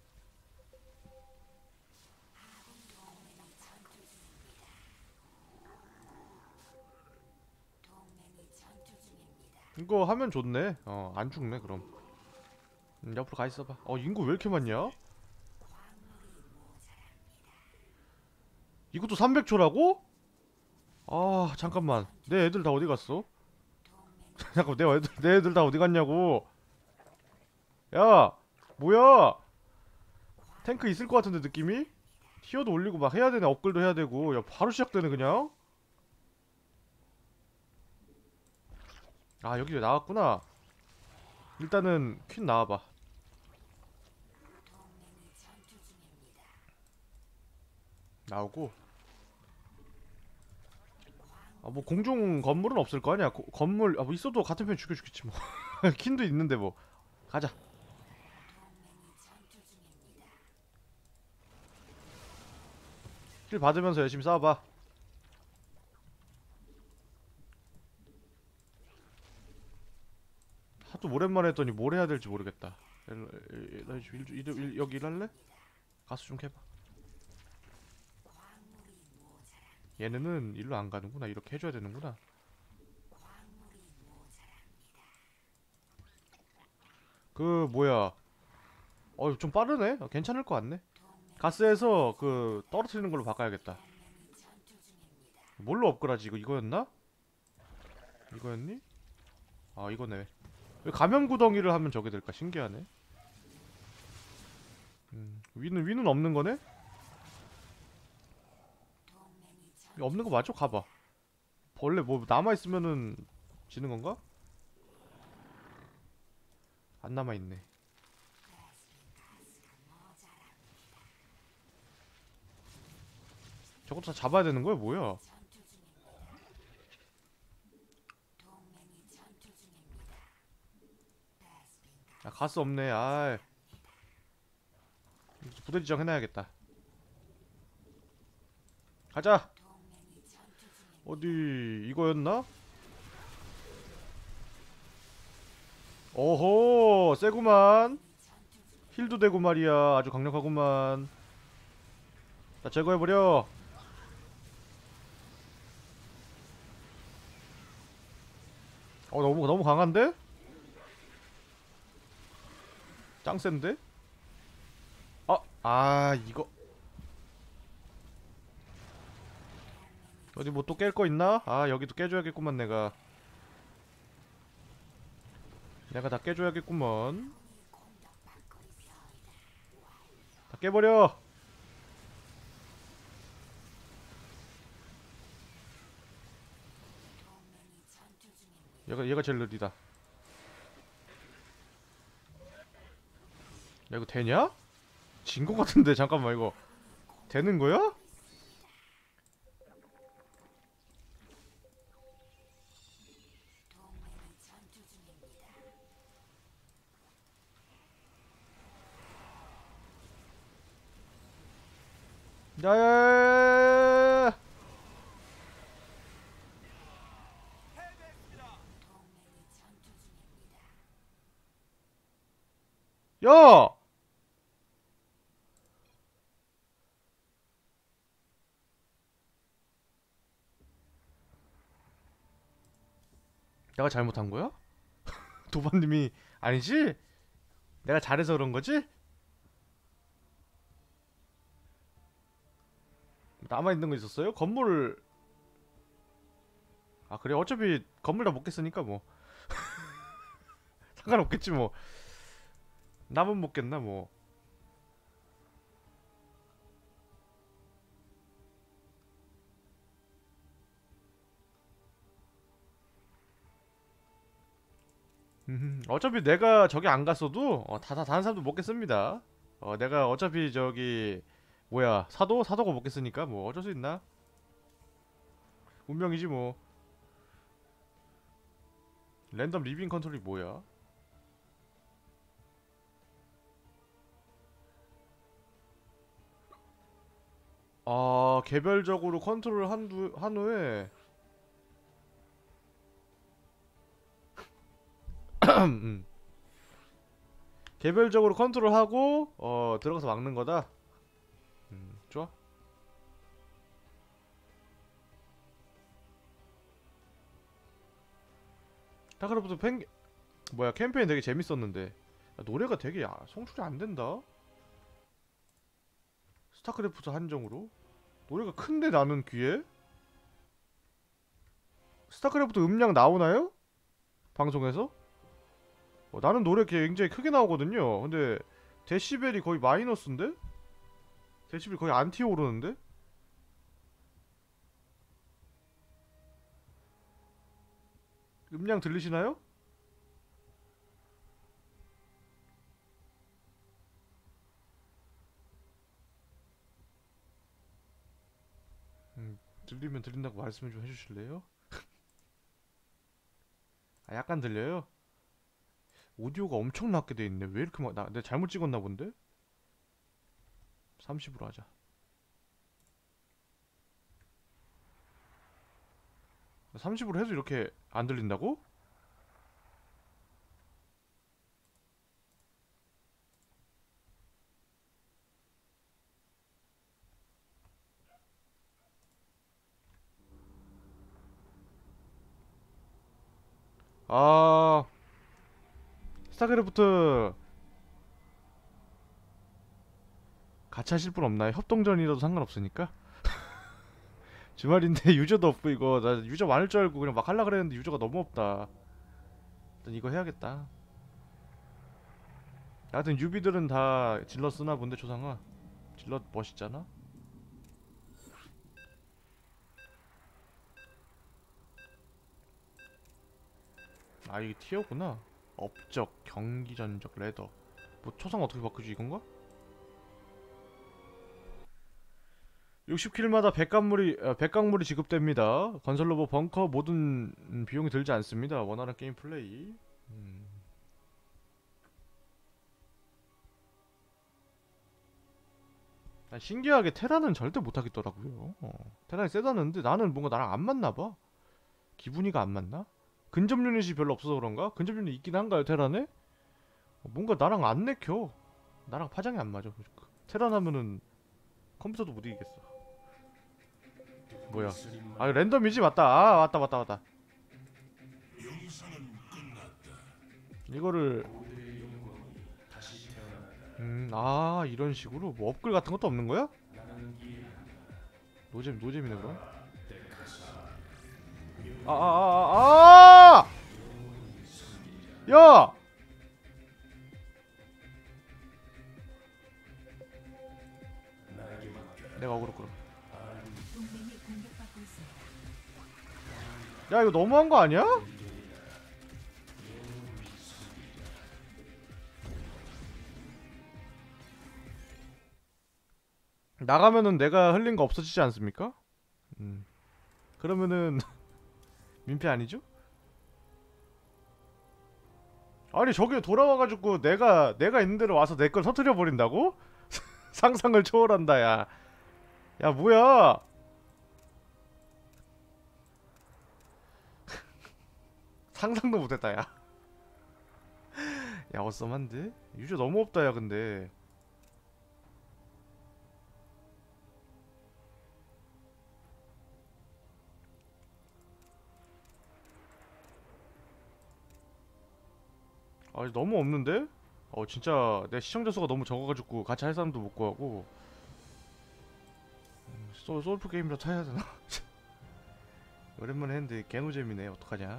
이거 하면 좋네. 어 안 죽네 그럼. 음, 옆으로 가 있어봐. 어 인구 왜 이렇게 많냐? 이것도 삼백 초라고? 아 잠깐만 내 애들 다 어디 갔어? 잠깐 내 애들 내 애들 다 어디 갔냐고. 야 뭐야? 탱크 있을 것 같은데 느낌이? 티어도 올리고 막 해야 되네. 업글도 해야 되고. 야 바로 시작되네 그냥. 아 여기 왜 나왔구나. 일단은 퀸 나와봐. 나오고. 아 뭐 공중 건물은 없을 거 아니야. 고, 건물 아 뭐 있어도 같은 편 죽여주겠지 뭐. 퀸도 있는데 뭐. 가자. 킬 받으면서 열심히 싸워봐. 하도 오랜만에 했더니 뭘 해야 될지 모르겠다. 일로, 일로, 일로, 일로, 일로, 여기 일할래? 가수 좀 해봐. 얘네는 일로 안 가는구나. 이렇게 해줘야 되는구나. 그 뭐야? 어 좀 빠르네. 어, 괜찮을 것 같네. 가스에서 그 떨어뜨리는 걸로 바꿔야겠다. 뭘로 업그라지? 이거 이거였나? 이거였니? 아 이거네. 왜 감염 구덩이를 하면 저게 될까? 신기하네. 음, 위는 위는 없는 거네? 없는 거 맞죠? 가봐. 벌레 뭐 남아 있으면은 지는 건가? 안 남아 있네. 저것도 다 잡아야 되는 거야? 뭐야? 아 가스 없네. 아 부대 지정 해놔야겠다. 가자. 어디 이거였나? 오호 세구만. 힐도 되고 말이야. 아주 강력하구만. 자 제거해버려. 어 너무 너무 강한데? 짱 센데? 아, 아 이거 어디 뭐 또 깰 거 있나? 아 여기도 깨줘야겠구만. 내가 내가 다 깨줘야겠구먼. 다 깨버려. 얘가 얘가 제일 느리다. 야 이거 되냐? 진 거 같은데. 잠깐만 이거 되는 거야? 야야야야야야야. 야! 내가 잘못한 거야? 도반님이 아니지? 내가 잘해서 그런 거지? 남아있는 거 있었어요? 건물. 아 그래 어차피 건물 다 못 깼으니까 뭐 상관없겠지 뭐. 남은 못 깼나 뭐. 음, 어차피 내가 저기 안 갔어도 어, 다, 다 다른 사람도 못 깼습니다. 어 내가 어차피 저기 뭐야 사도? 사도가 못 깼으니까 뭐 어쩔 수 있나? 운명이지 뭐. 랜덤 리빙 컨트롤이 뭐야? 아 개별적으로 컨트롤 한, 두, 한 후에 음. 개별적으로 컨트롤하고 어 들어가서 막는 거다. 음, 좋아. 타크래프트 팬 뭐야 캠페인 되게 재밌었는데. 야, 노래가 되게 야, 송출이 안 된다. 스타크래프트 한정으로 노래가 큰데 나는 귀에. 스타크래프트 음량 나오나요? 방송에서? 어, 나는 노래 굉장히 크게 나오거든요. 근데 데시벨이 거의 마이너스인데? 데시벨 거의 안 튀어오르는데? 음량 들리시나요? 음, 들리면 들린다고 말씀 좀 해주실래요? 아 약간 들려요? 오디오가 엄청 낮게 돼 있네. 왜 이렇게 막 나, 내가 잘못 찍었나 본데? 삼십으로 하자. 삼십으로 해도 이렇게 안 들린다고? 아 스타크래프트 같이 하실 분 없나요? 협동전이라도 상관없으니까. 주말인데 유저도 없고 이거 나 유저 많을 줄 알고 그냥 막 할라 그랬는데 유저가 너무 없다. 일단 이거 해야겠다. 하여튼 유비들은 다 질럿 쓰나 본데. 조상아 질럿 멋있잖아. 아 이게 티어구나. 업적, 경기전적, 레더. 뭐 초상 어떻게 바꾸지 이건가? 육십 킬마다 백각물이 어, 백각물이 지급됩니다. 건설로버 벙커 모든 음, 비용이 들지 않습니다. 원활한 게임 플레이. 음. 아, 신기하게 테라는 절대 못하겠더라고요. 어. 테란이 세다는데 나는 뭔가 나랑 안 맞나봐. 기분이가 안 맞나? 근접 유닛이 별로 없어서 그런가? 근접 유닛 있긴 한가요 테란에? 어, 뭔가 나랑 안 내켜. 나랑 파장이 안 맞아. 테란 하면은 컴퓨터도 못 이기겠어. 뭐야? 아 랜덤이지 맞다. 아 맞다 맞다 맞다. 이거를 음, 아 이런 식으로 뭐 업글 같은 것도 없는 거야? 노잼 노잼이네 그럼. 아 아 아 아, 아! 야! 내가 어그로 끌어. 동맹이 공격받고 있습니다. 야 이거 너무한 거 아니야? 나가면은 내가 흘린 거 없어지지 않습니까? 음. 그러면은 민폐 아니죠? 아니 저기 돌아와가지고 내가 내가 있는 데로 와서 내 걸 터트려 버린다고? 상상을 초월한다 야. 야 뭐야? 상상도 못했다 야. 야 어썸한데? 유저 너무 없다 야 근데. 아 너무 없는데? 어 진짜 내 시청자 수가 너무 적어가지고 같이 할 사람도 못 구하고. 음, 소, 솔프 게임이라 타야 되나? 오랜만에 했는데 개노잼이네 어떡하냐?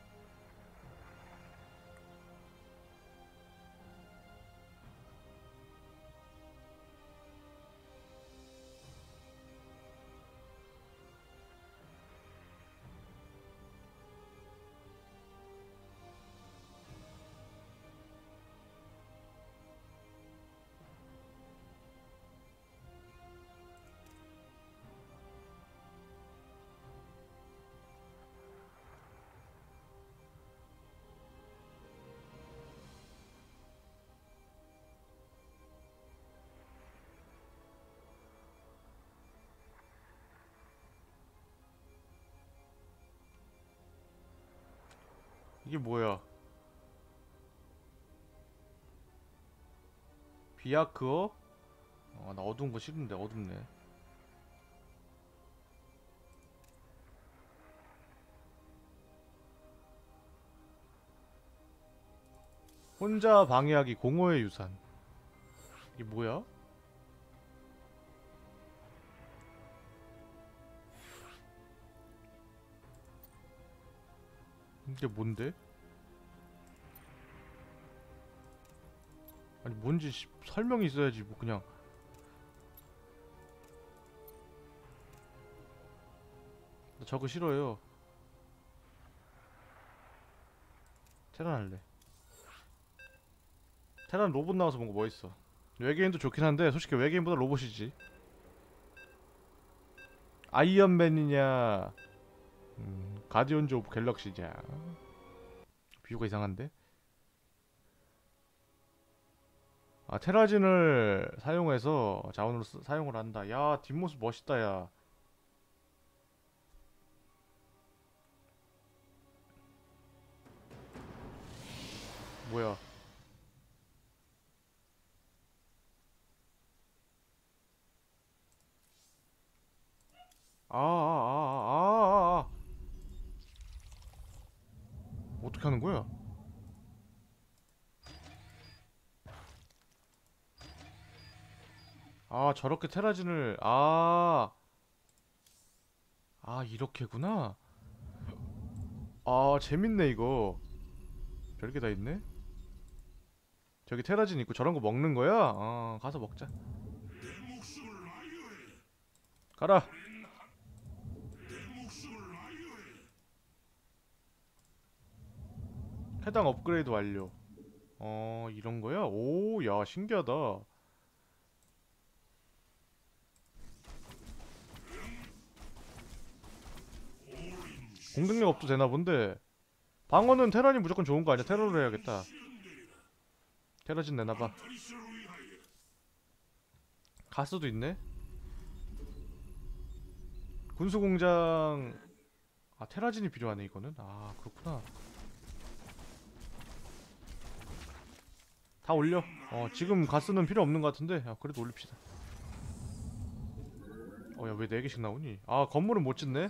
이게 뭐야? 비아크어? 어, 나 어두운 거 싫은데 어둡네. 혼자 방해하기 공허의 유산. 이게 뭐야? 이게 뭔데? 아니 뭔지 씨, 설명이 있어야지 뭐 그냥. 나 저거 싫어요. 테란 할래. 테란 로봇 나와서 뭔가 멋있어. 외계인도 좋긴 한데 솔직히 외계인보다 로봇이지. 아이언맨이냐 음, 가디언즈 오브 갤럭시냐. 비유가 이상한데? 아 테라진을 사용해서 자원으로 쓰, 사용을 한다. 야 뒷모습 멋있다 야. 뭐야? 아, 아, 아, 아, 아, 아. 어떻게 하는 거야? 아, 저렇게 테라진을 아, 아 이렇게구나. 아, 재밌네 이거. 별게 다 있네. 저기 테라진 있고 저런 거 먹는 거야? 어, 가서 먹자. 가라. 해당 업그레이드 완료. 어, 이런 거야? 오, 야, 신기하다. 공격력 업도 되나 본데. 방어는 테란이 무조건 좋은 거 아니야? 테러를 해야겠다. 테라진 내놔봐. 가스도 있네. 군수공장. 아 테라진이 필요하네 이거는. 아 그렇구나. 다 올려. 어 지금 가스는 필요 없는 것 같은데. 아 그래도 올립시다. 어 야 왜 네 개씩 나오니? 아 건물은 못 짓네.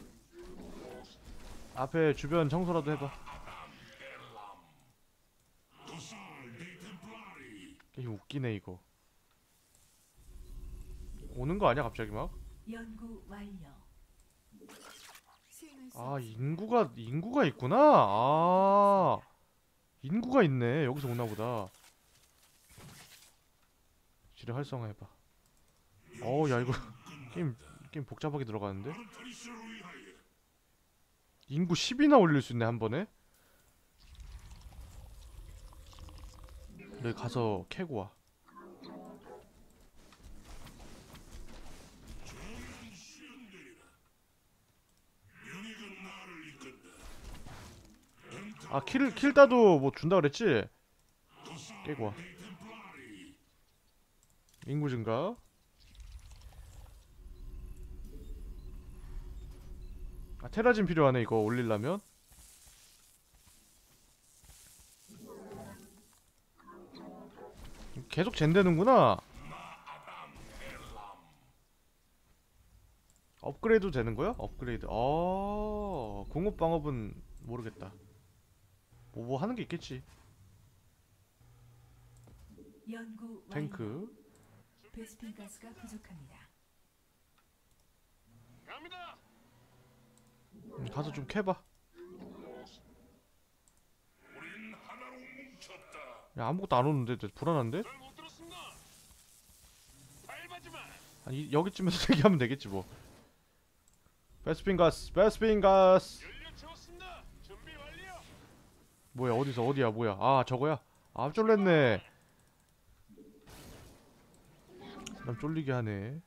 앞에 주변 청소라도 해봐. 게임 웃기네 이거. 오는 거 아니야 갑자기 막? 연구 완료. 수행할 수 아 없습니다. 인구가 인구가 있구나. 아 인구가 있네. 여기서 오나 보다. 지뢰 활성화해봐. 어우 야 이거 게임 게임 복잡하게 들어가는데? 인구 십이나 올릴 수 있네 한 번에? 여기 가서 캐고 와. 아 킬, 킬 따도 뭐 준다 그랬지? 깨고 와. 인구 증가. 아 테라진 필요하네 이거 올리려면. 계속 젠되는구나. 업그레이드 되는 거야? 업그레이드. 어 공업 방업은 모르겠다. 뭐, 뭐 하는 게 있겠지. 연구 완료. 탱크. 베스핀 가스가 부족합니다. 음, 가서 좀 캐봐. 야 아무것도 안 오는데 불안한데? 아니 여기쯤에서 대기하면 되겠지 뭐. 베스핀 가스, 베스핀 가스. 뭐야 어디서 어디야 뭐야? 아 저거야? 아 쫄랬네. 사람 쫄리게 하네.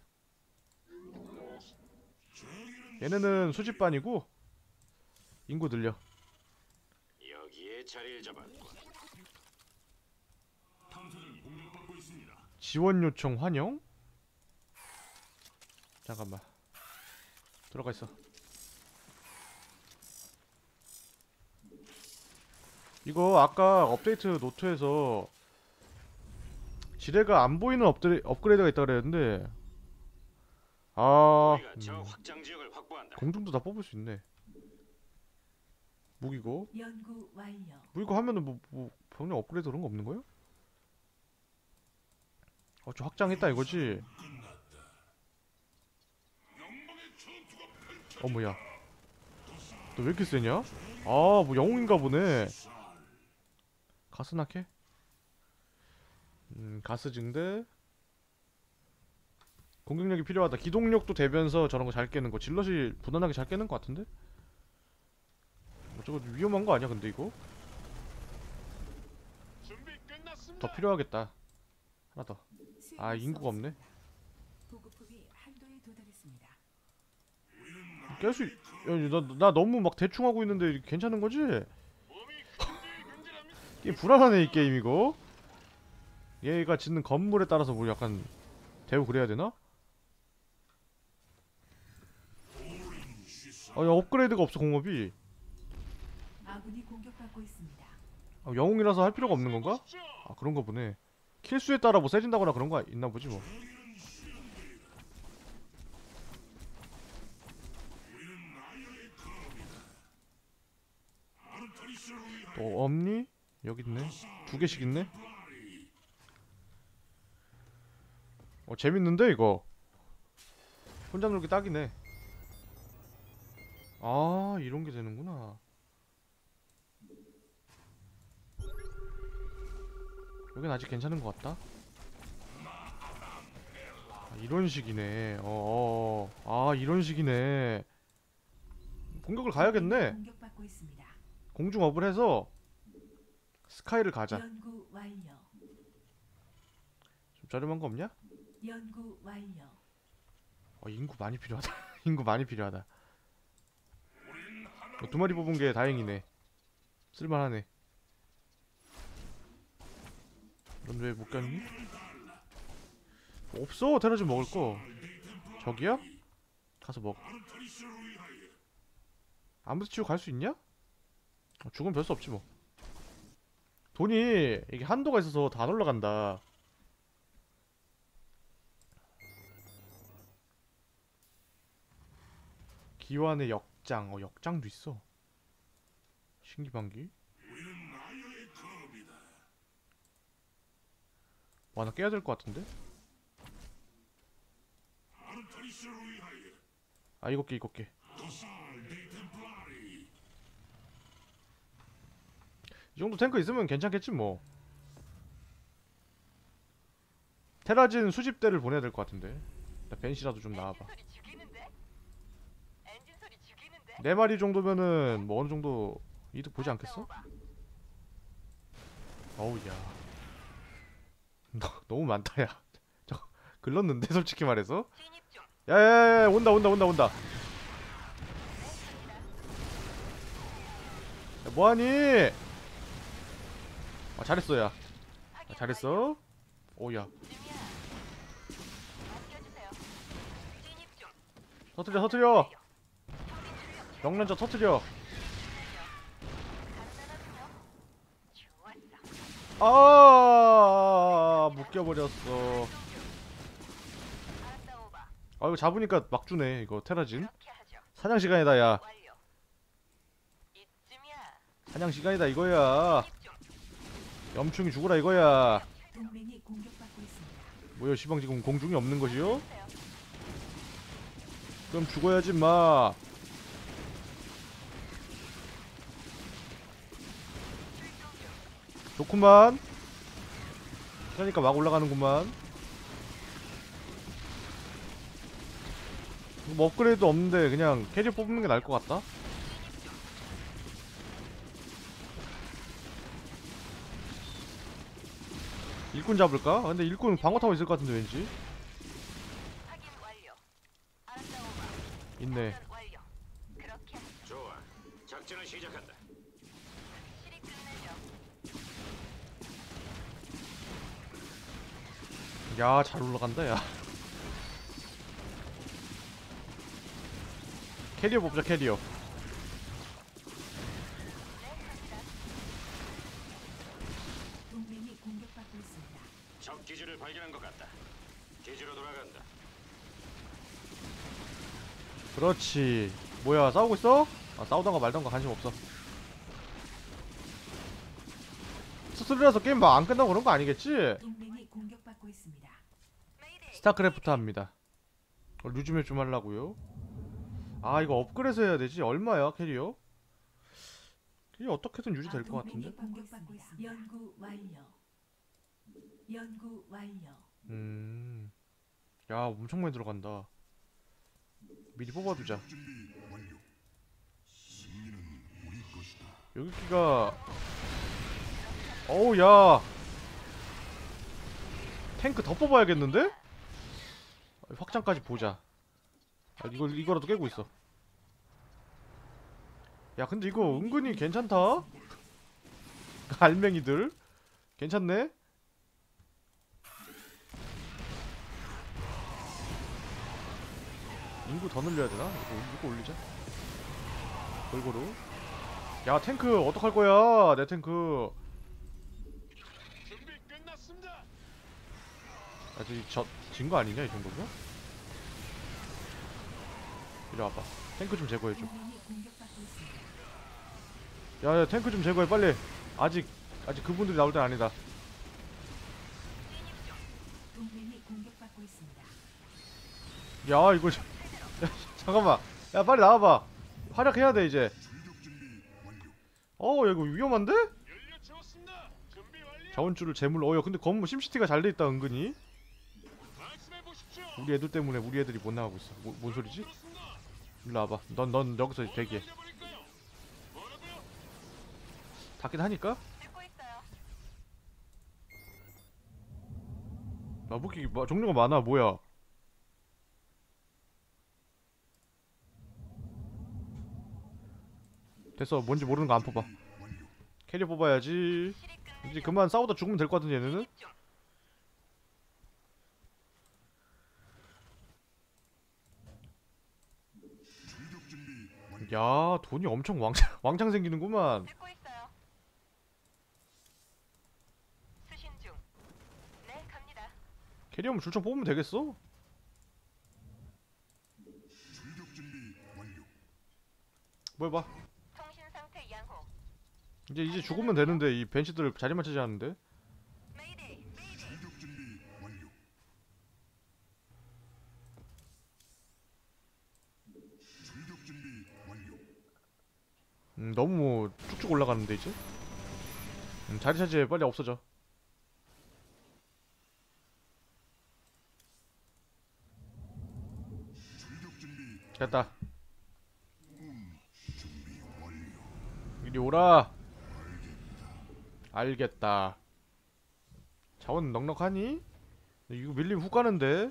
얘네는 수집반이고 인구 늘려. 여기에 자리를 잡았군. 지원 요청 환영? 잠깐만. 들어가 있어. 이거 아까 업데이트 노트에서 지뢰가 안 보이는 업드레, 업그레이드가 있다 그랬는데 아 우리가 저 음, 확장 지역을 확보한다. 공중도 다 뽑을 수 있네. 무기고 연구 완료. 무기고 하면은 뭐, 뭐 병력 업그레이드 그런 거 없는 거야? 어, 저 확장했다 이거지? 어 뭐야? 너 왜 이렇게 세냐? 아 뭐 영웅인가 보네. 가스 낙해? 음 가스 증대. 공격력이 필요하다. 기동력도 되면서 저런 거 잘 깨는 거. 질럿이 무난하게 잘 깨는 거 같은데? 뭐 저거 위험한 거 아니야 근데 이거? 더 필요하겠다. 하나 더. 아 수행할 수 인구가 없네. 없습니다. 보급품이 한도에 도달했습니다. 깰 수, 있... 야, 나, 나 너무 막 대충 하고 있는데 괜찮은 거지? 게임 불안하네 이 게임 이거. 얘가 짓는 건물에 따라서 뭐 약간 대우 그래야 되나? 아, 야, 업그레이드가 없어 공업이. 아군이 공격받고 있습니다. 아, 영웅이라서 할 필요가 없는 건가? 아 그런가 보네. 킬수에 따라 뭐 세진다거나 그런 거 있나 보지 뭐. 또 없니? 여기 있네. 두 개씩 있네. 어 재밌는데 이거. 혼자 놀기 딱이네. 아 이런 게 되는구나. 여긴 아직 괜찮은 것 같다. 아, 이런 식이네. 어어. 아 이런 식이네. 공격을 가야겠네. 공격받고 있습니다. 공중업을 해서 스카이를 가자. 연구 완료. 좀 저렴한 거 없냐? 연구 완료. 어 인구 많이 필요하다. 인구 많이 필요하다. 어, 두 마리 뽑은 게 다행이네. 쓸만하네. 넌 왜 못 갔니? 없어. 테라진 먹을 거. 저기야? 가서 먹. 아무도 치고 갈 수 있냐? 어, 죽으면 별 수 없지 뭐. 돈이 이게 한도가 있어서 다 안 올라간다. 기환의 역장. 어, 역장도 있어. 신기방기. 와, 나 깨야 될 것 같은데? 아, 이거 깨, 이거 깨. 이 정도 탱크 있으면 괜찮겠지 뭐. 테라진 수집대를 보내야 될 것 같은데. 나 벤시라도 좀 나와봐. 네 마리 정도면은 뭐 어느 정도 이득 보지 않겠어? 어우 야. 너, 너무 많다 야. 저 글렀는데 솔직히 말해서. 야야야 온다 온다 온다 온다. 야, 뭐하니? 아 잘했어 야. 아, 잘했어. 오야. 터트려 터트려. 명련자 터트려. 아 묶여버렸어. 아 이거 잡으니까 막 주네 이거 테라진. 사냥 시간이다 야. 사냥 시간이다 이거야. 염충이 죽어라 이거야. 동맹이 공격받고 있습니다. 뭐야 시방 지금 공중이 없는 것이요? 그럼 죽어야지 마. 좋구만. 그러니까 막 올라가는구만. 뭐 업그레이드 없는데 그냥 캐리어 뽑는 게 나을 것 같다. 일꾼 잡을까? 근데 일꾼 방어 타워 있을 것 같은데 왠지. 있네. 좋아. 작전을 시작한다. 야, 잘 올라간다, 야. 캐리어 뽑자, 캐리어. 동맹이 공격받고 있습니다. 적 기지를 발견한 것 같다. 기지로 돌아간다. 그렇지. 뭐야, 싸우고 있어? 아, 싸우던가 말던가 관심 없어. 스스로라서 게임 막 안 끝나고 그런 거 아니겠지? 동맹이 공격받고 있습니다. 스타크래프트 합니다. 어, 요즘에 좀 하려고요. 아, 이거 업그레이드 해야 되지? 얼마야, 캐리어? 캐리어 어떻게든 유지될 것 같은데? 동맹이 공격받고 있습니다. 연구 완료. 연구 완료. 음. 야, 엄청 많이 들어간다. 미리 뽑아두자. 여기가 어우 야 탱크 더 뽑아야겠는데? 확장까지 보자. 아, 이걸 이거라도 깨고 있어. 야 근데 이거 은근히 괜찮다. 알맹이들 괜찮네. 인구 더 늘려야 되나? 이거, 이거 올리자. 골고루. 야 탱크 어떡할 거야? 내 탱크. 준비 끝났습니다. 아직 저진 거 아니냐 이 정도면? 이리 와봐. 탱크 좀 제거해줘. 동맹이 공격받고 있습니다. 야야 탱크 좀 제거해 빨리. 아직 아직 그분들이 나올 땐 아니다. 동맹이 공격받고 있습니다. 야 이거 좀- 야, 잠깐만. 야 빨리 나와봐. 활약해야 돼 이제. 어 야, 이거 위험한데? 연료 채웠습니다. 준비 완료. 자원줄을 재물로. 어야 근데 건물 심시티가 잘 돼 있다 은근히. 말씀해 보십시오. 우리 애들 때문에 우리 애들이 못 나가고 있어. 뭐, 뭔 소리지? 그렇습니다. 일로 와봐. 넌 넌 여기서 대기해. 날려버릴까요? 뭐라고요? 닿긴 하니까. 아 무기 뭐, 종류가 많아. 뭐야? 됐어. 뭔지 모르는 거 안 뽑아. 캐리어 뽑아야지. 이제 그만 싸우다 죽으면 될 것 같은데 얘네는. 야, 돈이 엄청 왕창 왕창 생기는구만. 듣고 있어요. 수신 중. 네, 갑니다. 캐리어면 줄창 뽑으면 되겠어? 뭐 해봐. 통신 상태 양호. 이제 이제 죽으면 되는데 이 벤치들 자리만 차지하는데. 메이데이, 메이데이. 음, 너무 뭐 쭉쭉 올라가는데 이제. 음, 자리 차지해 빨리 없어져. 됐다. 이리 오라. 알겠다. 자원 넉넉하니? 이거 밀리면 훅 가는데.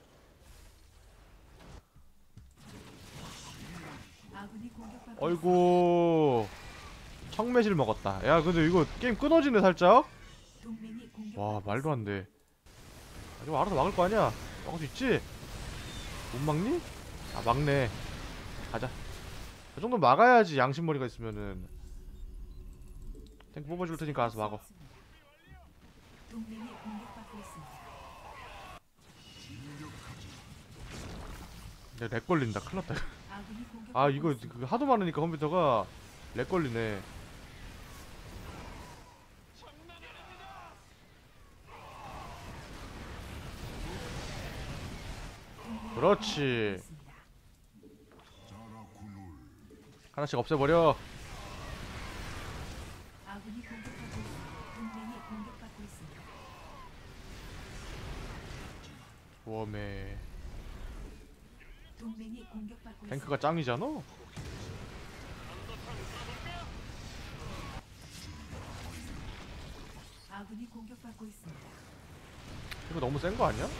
아군이 공격받고 어이구. 청매실 먹었다. 야 근데 이거 게임 끊어지네 살짝. 있습니다. 동맹이 공격. 와 말도 안 돼. 아, 이거 알아서 막을 거 아니야? 막을 수 있지? 못 막니? 아 막네. 가자. 그 정도 막아야지 양심머리가 있으면은. 탱크 뽑아줄 테니까 알아서 막어. 동맹이 공격받고 있습니다. 내가 렉 걸린다. 큰일 났다. 아군이 공격받고 아 이거 있습니다. 그 하도 많으니까 컴퓨터가 렉 걸리네. 동맹이 그렇지. 공격받고 있습니다. 하나씩 없애버려. 아군이 공격받고 있습니다. 동맹이 공격받고 있습니다. 웜에 동맹이 공격받고 탱크가 짱이잖아. 있습니다. 아군이 공격받고 있습니다. 이거 너무 센 거 아니야?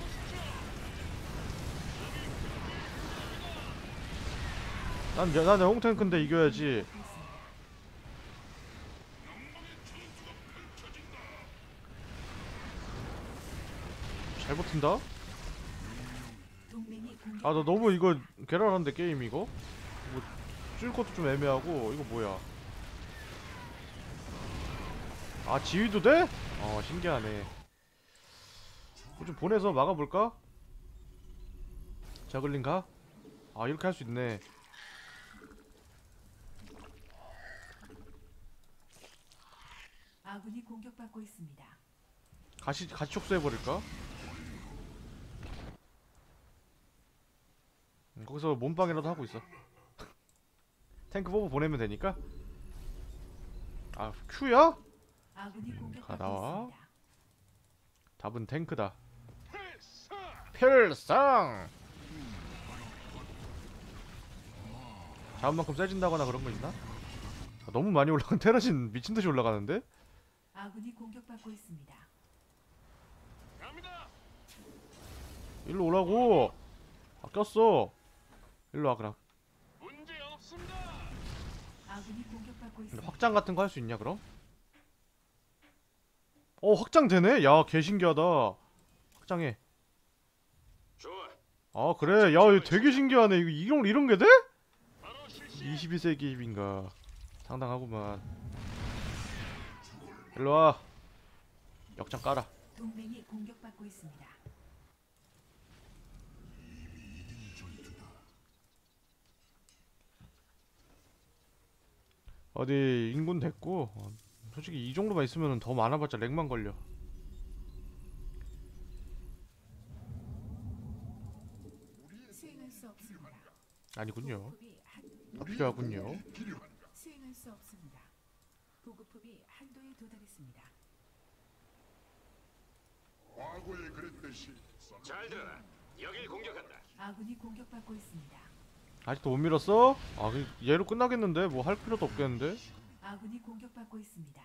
난, 여- 난 영웅 탱크인데 이겨야지. 공격받고 있습니다. 잘 버틴다. 동맹이 공격. 아 너 너무 이거 괴랄한데 게임 이거. 뭐 줄 것도 좀 애매하고 이거 뭐야? 아 지휘도 돼? 어 신기하네. 뭐 좀 보내서 막아볼까? 저글링 가? 아 이렇게 할 수 있네. 아군이 공격받고 있습니다. 가시 가시 촉수해버릴까? 음, 거기서 몸빵이라도 하고 있어. 탱크 뽑아 보내면 되니까. 아 Q야? 아군이 공격받고 나와. 있습니다. 답은 탱크다. 필상. 잡은 만큼 세진다거나 그런 거 있나? 아, 너무 많이 올라간 테라진 미친 듯이 올라가는데? 아군이 공격받고 있습니다. 갑니다. 일로 오라고. 아 꼈어. 일로 와 그럼. 문제 없습니다. 아군이 공격받고 근데 있습니다. 확장 같은 거 할 수 있냐 그럼? 어 확장 되네? 야 개신기하다. 확장해. 좋아. 아 그래 야 이거 되게 신기하네. 이거 이런 이런 게 돼? 바로 실시. 이십일 세기인가 상당하구만. 일로와. 역장 깔아. 동맹이 공격받고 있습니다. 어디 인군 됐고. 어, 솔직히 이 정도만 있으면 더 많아봤자 렉만 걸려. 수행할 수 없습니다. 아니군요. 보급품이 한, 아, 필요하군요. 수행할 수 없습니다. 보급품이 한도에 도달했습니다. 과거에 그랬듯이 잘 들어라. 여길 공격한다. 아군이 공격받고 있습니다. 아직도 못 밀었어? 아 그- 얘로 끝나겠는데 뭐 할 필요도 없겠는데. 아군이 공격받고 있습니다.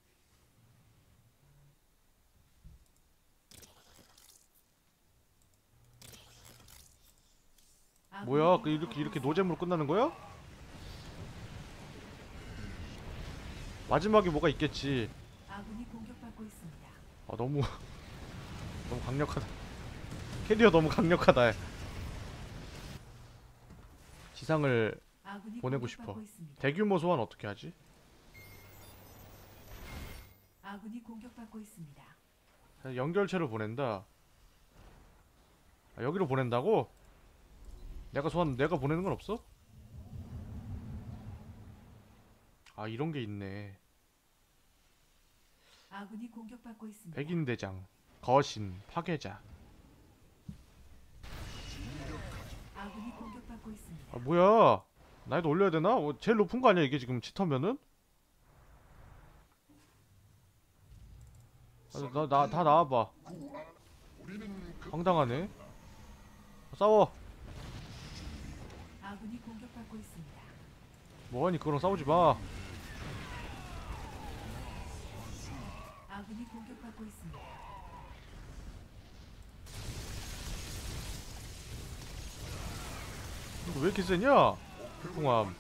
아군이 뭐야 그 공격받고 이렇게 이렇게 있습니다. 노잼으로 끝나는 거야? 마지막에 뭐가 있겠지. 아군이 공격받고 있습니다. 아 너무 너무 강력하다. 캐리어 너무 강력하다. 지상을 아군이 보내고 공격받고 싶어. 있습니다. 대규모 소환 어떻게 하지? 아군이 공격받고 있습니다. 연결체로 보낸다. 아, 여기로 보낸다고? 내가 소환 내가 보내는 건 없어? 아 이런 게 있네. 아군이 공격받고 있습니다. 백인대장, 거신, 파괴자. 아군이 공격받고 있습니다. 아 뭐야? 난이도 올려야 되나? 어, 제일 높은 거 아니야 이게 지금 치터면은? 나 나 다 나와봐. 우리는 그 황당하네. 싸워. 아군이 공격받고 있습니다. 뭐하니 그거랑 싸우지 마. 아군이 공격받고 있습니다. 이거 왜 이렇게 세냐? 폭풍함.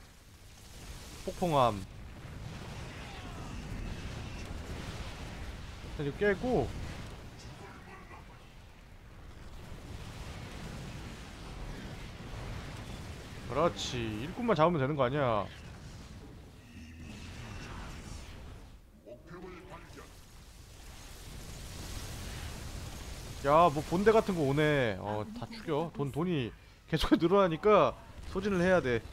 폭풍함. 일단 이거 깨고. 그렇지. 일꾼만 잡으면 되는 거 아니야. 목표물 발견. 야, 뭐 본대 같은 거 오네. 어, 다 죽여. 돈 돈이 계속 늘어나니까 소진을 해야 돼.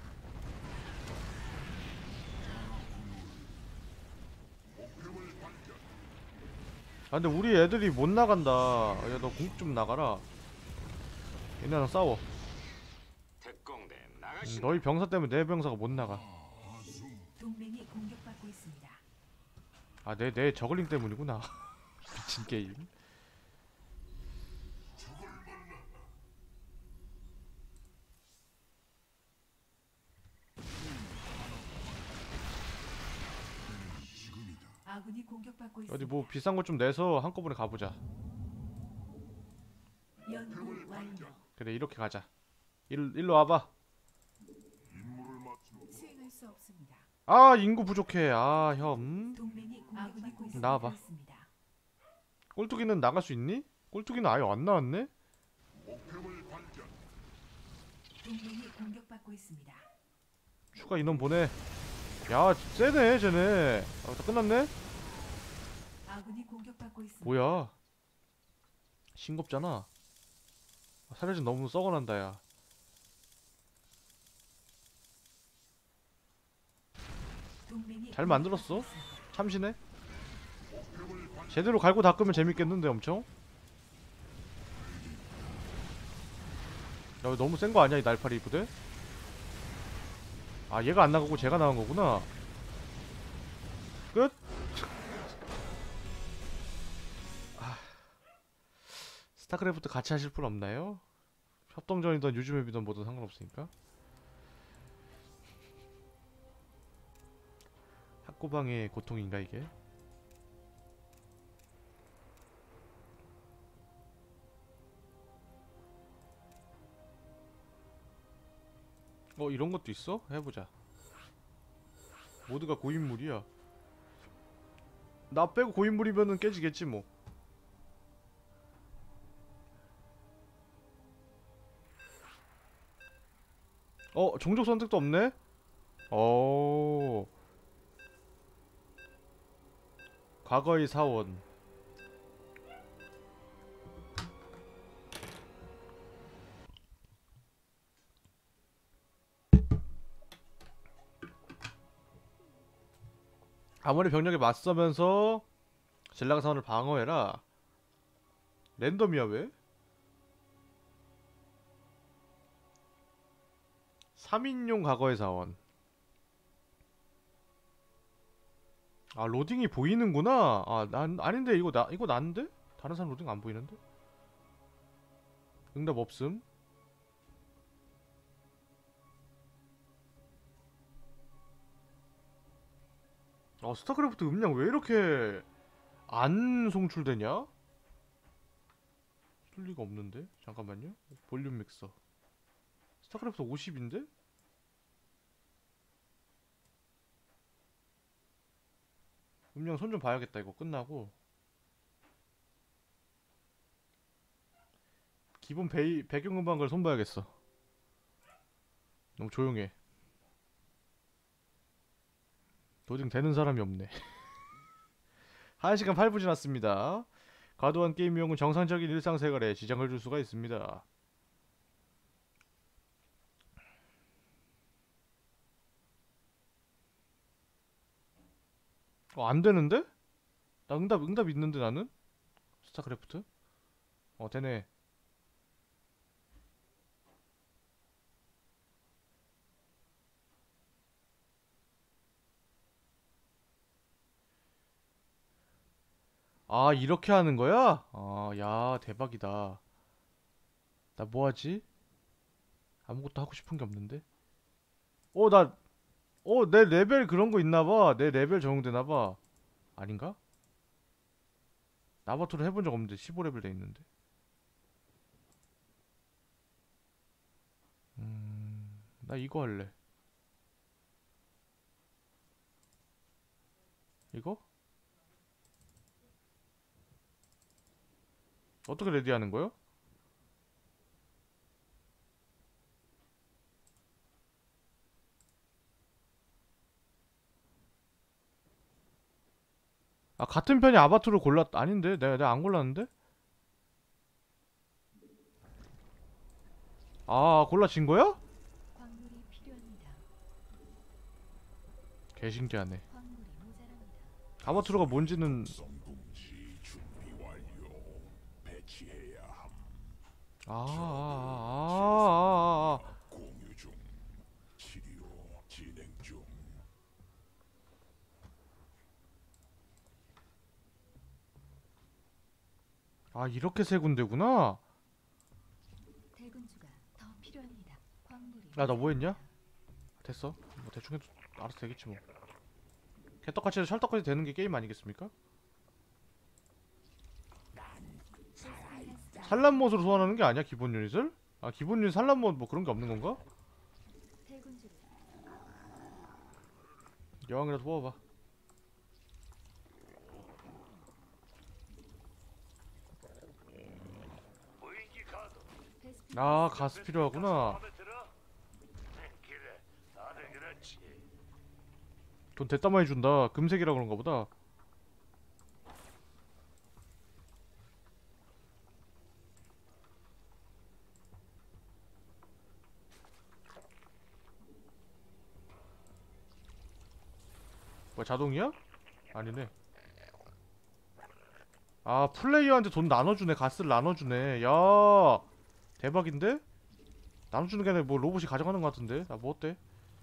목표물 발견. 아, 근데 우리 애들이 못 나간다. 야, 너 공격 좀 나가라. 얘네랑 싸워. 특공대 음, 나가신다. 너희 병사 때문에 내 병사가 못 나가. 동맹이 공격받고 있습니다. 아, 내, 내 저글링 때문이구나. 미친 게임. 아군이 공격받고 있습니다. 어디 뭐 비싼 거 좀 내서 한꺼번에 가보자. 연구 완료. 그래, 이렇게 가자. 일, 일로 와봐. 임무를 마치고 수행할 수 없습니다. 아, 인구 부족해. 아, 형. 음? 동맹이 공격받고 있습니다. 나와봐. 꼴뚜기는 나갈 수 있니? 꼴뚜기는 아예 안 나왔네? 목표물 발견. 동맹이 공격받고 있습니다. 추가 인원 보내. 야, 세네, 쟤네. 아, 다 끝났네? 아군이 공격받고 있습니다. 뭐야? 싱겁잖아. 아, 사려진 너무 썩어난다, 야. 동맹이 잘 만들었어. 공격받고 있습니다. 참신해? 목표물 발견. 제대로 갈고 닦으면 재밌겠는데, 엄청? 야, 너무 센 거 아니야, 이 날파리 부대? 아, 얘가 안 나가고 쟤가 나간 거구나. 끝? 아, 스타크래프트 같이 하실 분 없나요? 협동전이든 요즘 앱이든 뭐든 상관없으니까. 학고방의 고통인가 이게? 어, 이런 것도 있어? 해보자. 모두가 고인물이야. 나 빼고 고인물이면은 깨지겠지 뭐. 어, 종족 선택도 없네? 어. 과거의 사원. 아무리 병력에 맞서면서 젤라가 사원을 방어해라. 랜덤이야 왜? 삼 인용 과거의 사원. 아, 로딩이 보이는구나. 아, 난 아닌데 이거 나 이거 난데? 다른 사람 로딩 안 보이는데? 응답 없음. 아, 스타크래프트 음량 왜 이렇게 안 송출되냐? 쓸 리가 없는데? 잠깐만요. 볼륨 믹서. 스타크래프트 오십인데? 음량 손 좀 봐야겠다. 이거 끝나고 기본 베이, 배경음악을 손 봐야겠어. 너무 조용해. 도중 되는 사람이 없네. 한 시간 팔 분 지났습니다. 과도한 게임 이용은 정상적인 일상생활에 지장을 줄 수가 있습니다. 어, 안 되는데? 나 응답, 응답 있는데 나는? 스타크래프트? 어, 되네. 아, 이렇게 하는 거야? 아, 야, 대박이다. 나 뭐하지? 아무것도 하고 싶은 게 없는데? 어, 나, 어, 내 레벨 그런 거 있나봐. 내 레벨 적용되나봐. 아닌가? 나바토를 해본 적 없는데 십오 레벨 돼 있는데. 음, 나 이거 할래. 이거? 어떻게 레디하는 거요? 아, 같은 편이 아바투를 골랐, 아닌데? 내가, 내가 안 골랐는데? 아, 골라진 거야? 광물이 필요합니다. 개신기하네. 광물이 모자랍니다. 아바투르가 뭔지는, 성공지 준비 완료. 배치해야 함. 아, 아, 아, 아, 아, 아. 공유 중. 치료 진행 중. 아, 이렇게 세 군데구나? 대군주가 더 필요합니다. 광물이 야, 나 뭐 했냐? 모자랍니다. 됐어. 뭐 대충 해도 알아서 되겠지 뭐. 개떡같이 해서 찰떡같이 되는 게 게임 아니겠습니까? 산란못으로 소환하는 게 아니야, 기본 유닛을? 아, 기본 유닛 산란못 뭐 그런 게 없는 건가? 대군주를 여왕이라도 뽑아봐. 무인기 카드. 베스핀 아, 가스 필요하구나. 마음에 들어? 네, 그래. 다들 그렇지. 돈 됐다 많이 준다. 금색이라 그런가 보다. 뭐야, 자동이야? 아니네. 아, 플레이어한테 돈 나눠주네. 가스를 나눠주네. 야, 대박인데? 나눠주는 게 아니라 뭐 로봇이 가져가는 것 같은데? 나 뭐 어때?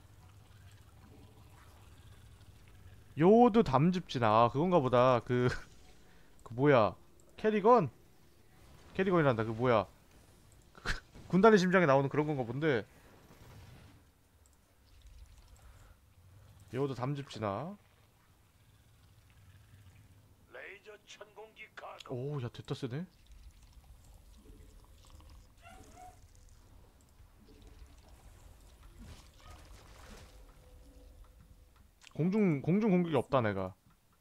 요드 담즙진. 아, 그건가 보다. 그, 그 뭐야. 캐리건? 캐리건이란다. 그 뭐야. 군단의 심장에 나오는 그런 건가 본데. 요드 담즙지나. 레이저 천공기 카드. 오, 야, 됐다 세네. 공중 공중 공격이 없다 내가.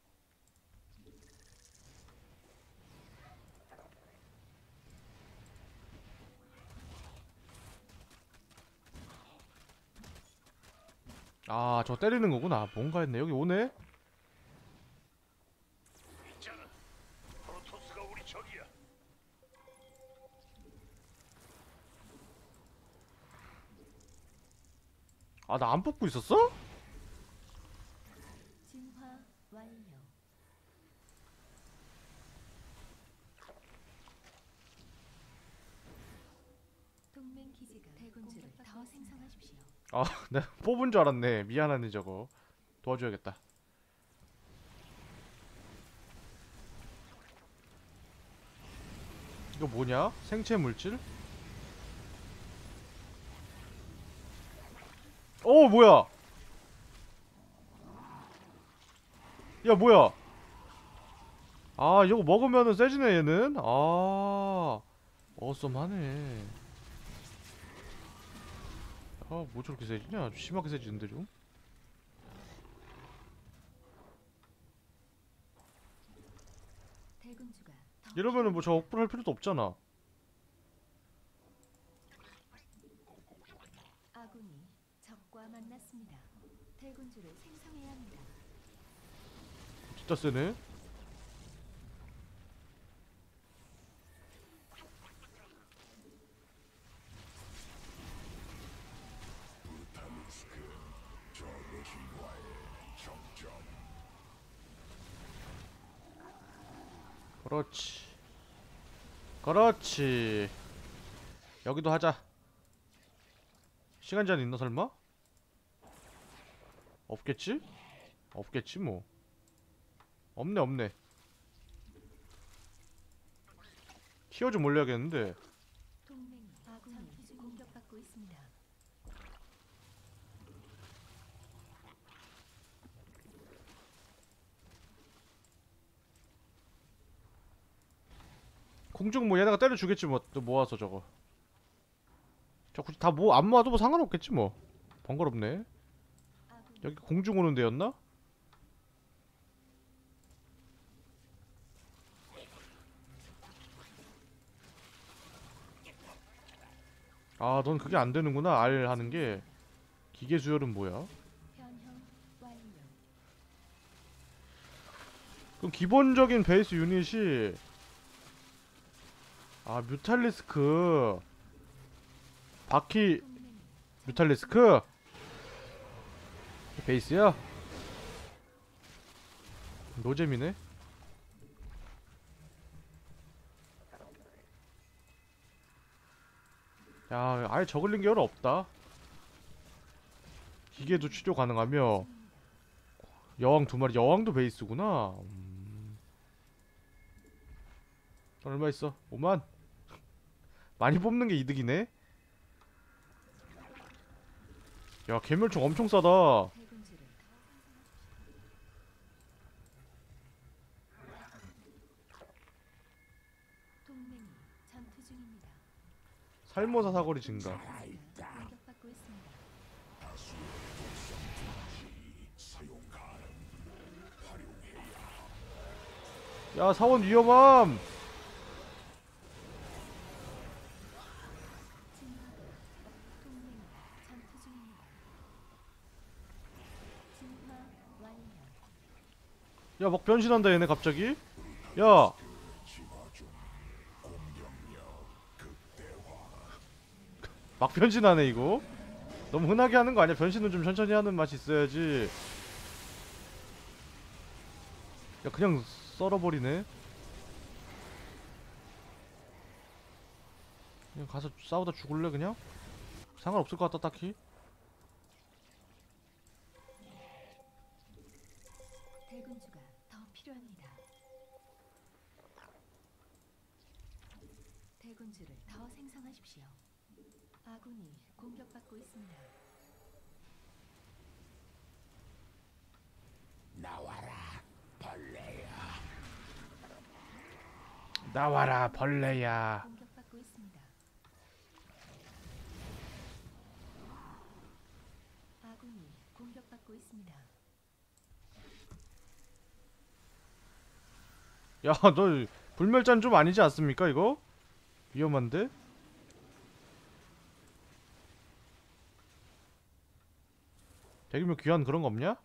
아, 저 때리는 거구나. 뭔가 했네. 여기 오네. 있잖아. 프로토스가 우리 적이야. 아, 나 안 뽑고 있었어? 진화 완료. 동맹 기지가 대군주를 더 생성하십시오. 아, 내가 뽑은 줄 알았네. 미안하네 저거. 도와줘야겠다. 이거 뭐냐? 생체 물질? 어, 뭐야? 야, 뭐야? 아, 이거 먹으면은 세지네 얘는. 아, 어썸하네. 아, 뭐 저렇게 세지냐? 아주 심하게 세지는데 좀. 대군주가 더 이러면은 뭐 저 억불할 필요도 없잖아. 아군이 있습니다. 대군주를 생성해야 합니다. 진짜 세네. 브루탈리스크 저것인과의 접점. 그렇지. 그렇지. 여기도 하자. 시간 제한 있나 설마? 없겠지? 없겠지 뭐. 없네 없네. 티어 좀 올려야겠는데. 동맹이 아군이 공격받고 있습니다. 공중 뭐 얘네가 때려 주겠지 뭐. 또 모아서 저거. 저 굳이 다 뭐 안 모아도 뭐 상관없겠지 뭐. 번거롭네. 아군이 여기 공중 오는 데였나? 아, 넌 그게 안 되는구나. 알 하는 게. 기계 수열은 뭐야? 변형 완료. 그럼 기본적인 베이스 유닛이 아, 뮤탈리스크. 바퀴 동맹이 뮤탈리스크 베이스야? 노잼이네. 야, 아예 저글링 계열은 없다. 기계도 추조 가능하며 여왕 두 마리. 여왕도 베이스구나. 음. 얼마 있어? 오만? 많이 뽑는 게 이득이네. 야, 개멸총 엄청 싸다. 대군주를 동맹이 전투 중입니다. 살모사 사거리 증가. 공격받고 있습니다. 사용 가능. 활용해야. 야, 사원 위험함. 동맹이 전투 중입니다. 진화 완료. 야, 막 변신한다 얘네 갑자기. 야, 진화 중. 공격력 극대화. 막 변신하네 이거. 너무 흔하게 하는 거 아니야? 변신은 좀 천천히 하는 맛이 있어야지. 야, 그냥 썰어버리네. 그냥 가서 싸우다 죽을래 그냥? 상관없을 것 같다 딱히. 대군주가 더 필요합니다. 대군주를 더 생성하십시오. 아군이 공격받고 있습니다. 나와라 벌레야. 나와라 벌레야. 공격받고 있습니다. 아군이 공격받고 있습니다. 야, 너 불멸잔 좀 아니지 않습니까 이거? 위험한데? 백이면 귀한 그런 거 없냐?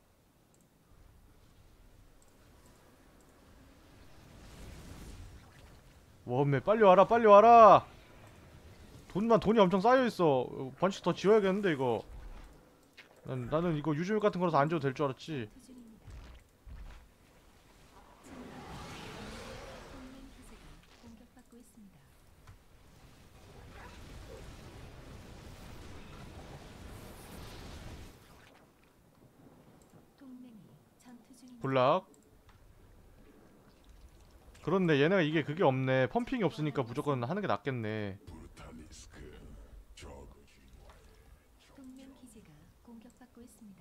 웜매 빨리 와라 빨리 와라. 돈만 돈이 엄청 쌓여있어. 번씩 더 지어야겠는데 이거. 난, 나는 이거 유즈맵 같은 거라서 안 지어도 될 줄 알았지. 전투 중입니다. 동맹 기지가 공격받고 있습니다. 동맹이 전투 중입니다. 굴락. 그런데 얘네가 이게 그게 없네. 펌핑이 없으니까 무조건 하는 게 낫겠네. 브루탈리스크 저것인과의 동맹 기지가 공격받고 있습니다.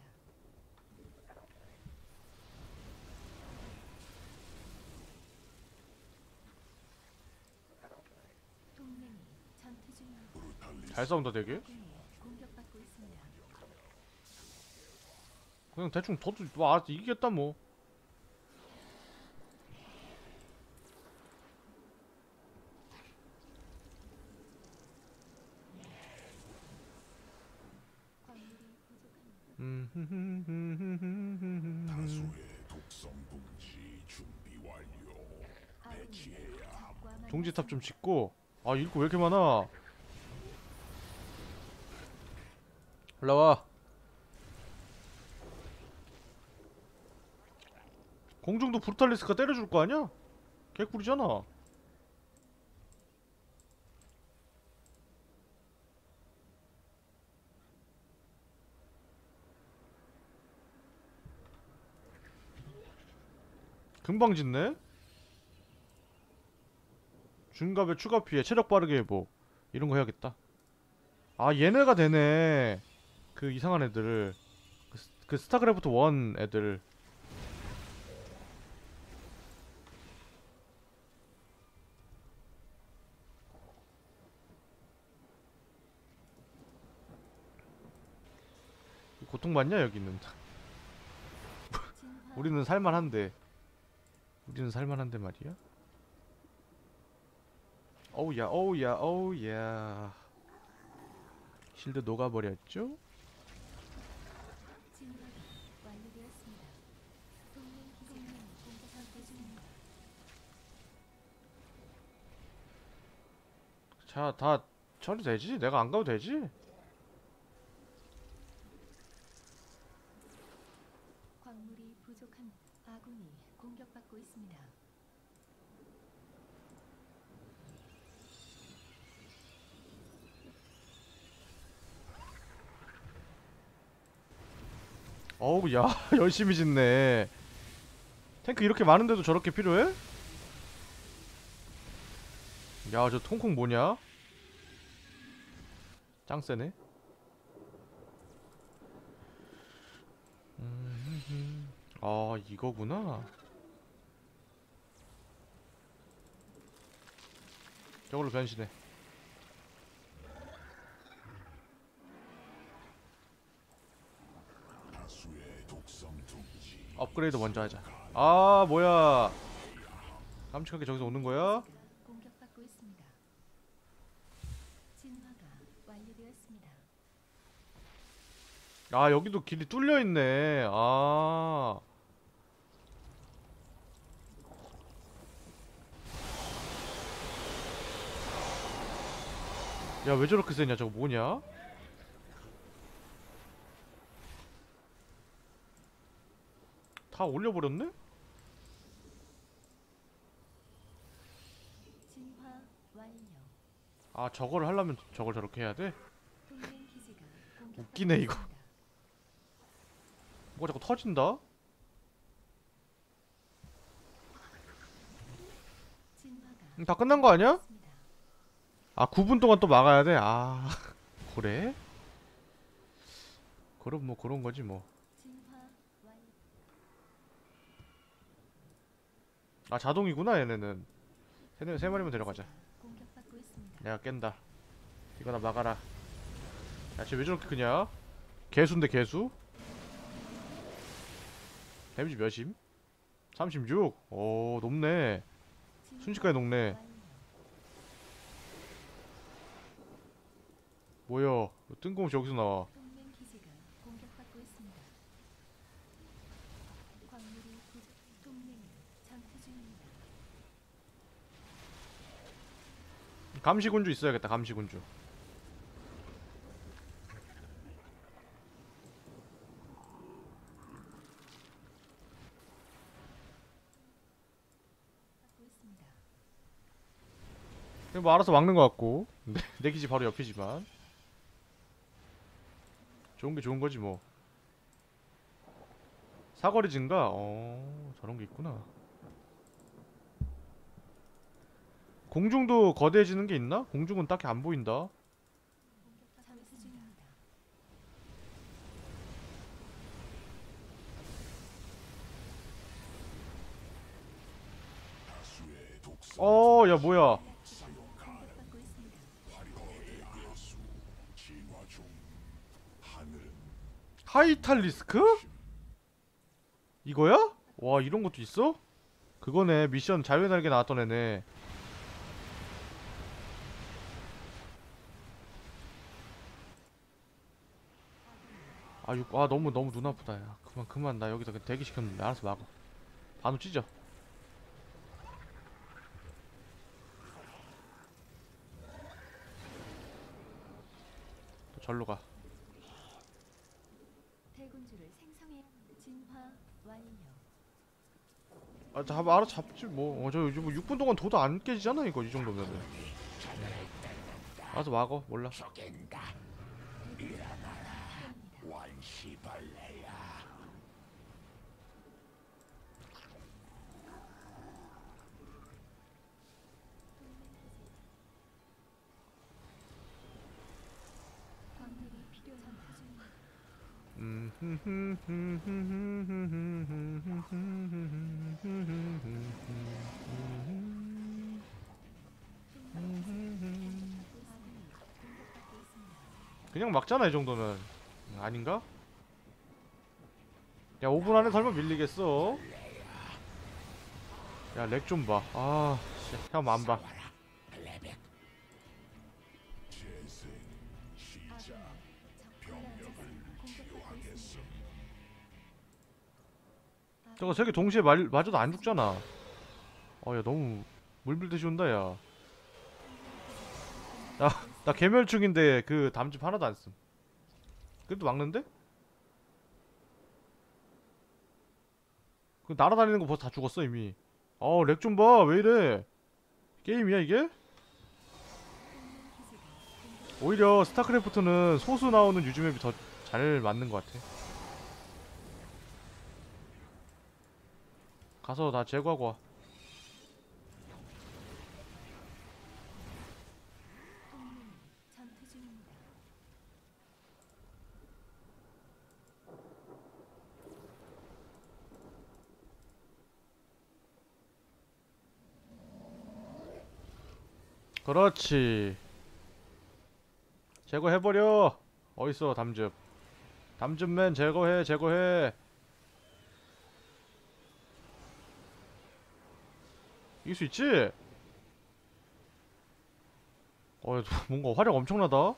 동맹이 전투 중입니다. 브루탈리스크 잘 싸운다 되게. 아군이 공격받고 있습니다. 그냥 대충 둬도 뭐 알아서 이기겠다 뭐. 광물이 부족합니다. 음. 다수의 독성 둥지 준비 완료. 배치해야 함. 종지탑 좀 짓고. 아 읽고 왜 이렇게 많아? 올라와. 공중도 브루탈리스크가 때려줄 거 아니야? 개꿀이잖아. 금방 짓네? 중갑에 추가 피해, 체력 빠르게 회복 이런 거 해야겠다. 아 얘네가 되네. 그 이상한 애들. 그, 스- 그 스타크래프트 원 애들. 고통받냐 여기는. 우리는 살만한데. 우리는 살만한데 말이야. 어우야 어우야 어우야. 실드 녹아버렸죠? 진화가 완료되었습니다. 동맹 기지가 공격받고 있습니다. 자, 다 처리되지? 내가 안 가도 되지? 광물이 부족한 아군이 공격받고 있습니다. 어우 야 열심히 짓네. 탱크 이렇게 많은데도 저렇게 필요해? 야 저 통콩 뭐냐? 짱 세네. 음, 아 이거구나. 저걸로 변신해. 다수의 독성 둥지. 업그레이드 먼저 하자. 아 뭐야? 깜찍하게 저기서 오는 거야? 공격받고 있습니다. 진화가 완료되었습니다. 아 여기도 길이 뚫려 있네. 아. 야 왜 저렇게 세냐? 저거 뭐냐? 다 올려버렸네? 진화 완료. 아 저걸 하려면 저걸 저렇게 해야 돼? 동맹 기지가 공격받고 웃기네, 이거. 있습니다. 뭐가 자꾸 터진다? 진화가 음, 다 끝난 거 아니야? 있습니다. 아 구 분 동안 또 막아야 돼? 아 그래? 그럼 뭐 그런 거지 뭐. 진화 완료. 아 자동이구나 얘네는. 세, 세 마리만 데려가자. 공격받고 있습니다. 내가 깬다. 이거나 막아라. 야 쟤 왜 저렇게 크냐? 개수인데 개수? 데미지 몇임? 삼십육? 오 높네. 진화 순식간에 녹네. 완료. 뭐야 뜬금없이 여기서 나와. 동맹 기지가 공격받고 있습니다. 광물이 부족. 동맹이 전투 중입니다. 감시군주 있어야겠다. 감시군주. 받고 있습니다. 그냥 뭐 알아서 막는 것 같고. 내, 내 기지 바로 옆이지만 좋은 게 좋은 거지 뭐. 사거리 증가? 어 저런 게 있구나. 공중도 거대해지는 게 있나? 공중은 딱히 안 보인다. 전투 중입니다. 다수의 독성 어, 야 뭐야? 공격받고 있습니다. 화려의 예수. 진화 중. 하늘은 하이탈리스크? 이거야? 와 이런 것도 있어? 그거네. 미션 자유의 날개 나왔던 애네. 아, 육, 아 너무 너무 눈 아프다. 야 그만 그만. 나 여기다 그냥 대기 시켰는데. 알아서 막어. 반우 찢어. 또 절로 가. 대군주를 생성해 진화 완료. 아, 잡 알아 잡지 뭐. 어, 저 요즘 뭐 육 분 동안 둬도 안 깨지잖아 이거 이 정도면은. 알아서 막어. 몰라. 적인다. 원시벌레야. 광물이 필요한 중. 그냥 막잖아 이 정도는. 아닌가? 야 오 분 안에 설마 밀리겠어? 야 렉 좀 봐. 아 형 안 봐. 레벡. 재생 시작. 병력을 치료하겠어. 저거 세 개 동시에 말, 맞아도 안 죽잖아. 어 야 너무 물밀듯이 온다 야. 야 나 개멸충인데 그 담즙 하나도 안 씀. 그래도 막는데? 그 날아다니는 거 벌써 다 죽었어 이미. 어 렉 좀 봐. 왜 이래? 게임이야 이게? 오히려 스타크래프트는 소수 나오는 유즈맵이 더 잘 맞는 것 같아. 가서 다 제거하고 와. 동맹이 전투 중입니다. 그렇지. 제거해버려. 어딨어 담즙. 담즙맨 제거해 제거해. 이길 수 있지? 어 뭔가 화력 엄청나다. 야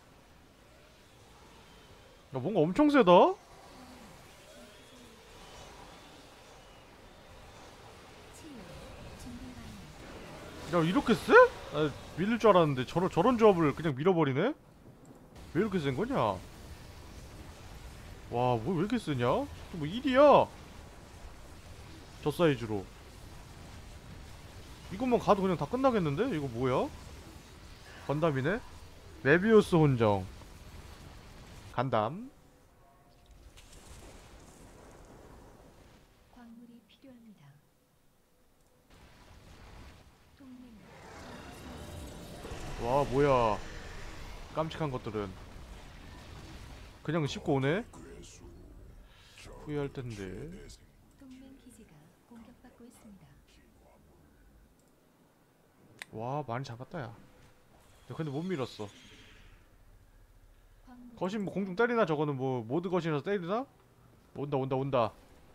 뭔가 엄청 세다? 치유 준비 완료. 야 이렇게 세? 나 밀릴 줄 알았는데 저런 저런 조합을 그냥 밀어버리네? 왜 이렇게 센 거냐? 와 뭐 왜 이렇게 세냐? 뭐 일이야? 저 사이즈로 이것만 가도 그냥 다 끝나겠는데? 이거 뭐야? 건담이네? 메비우스 혼정 간담. 광물이 필요합니다. 동맹이 와 뭐야 깜찍한 것들은 그냥 씹고 오네? 괴수. 후회할 텐데. 최대생. 동맹 기지가 공격받고 있습니다. 와 많이 잡았다 야. 야 근데 못 밀었어. 광물 거신 뭐 공중 때리나? 저거는 뭐 모드 거신이라서 때리나? 온다 온다 온다.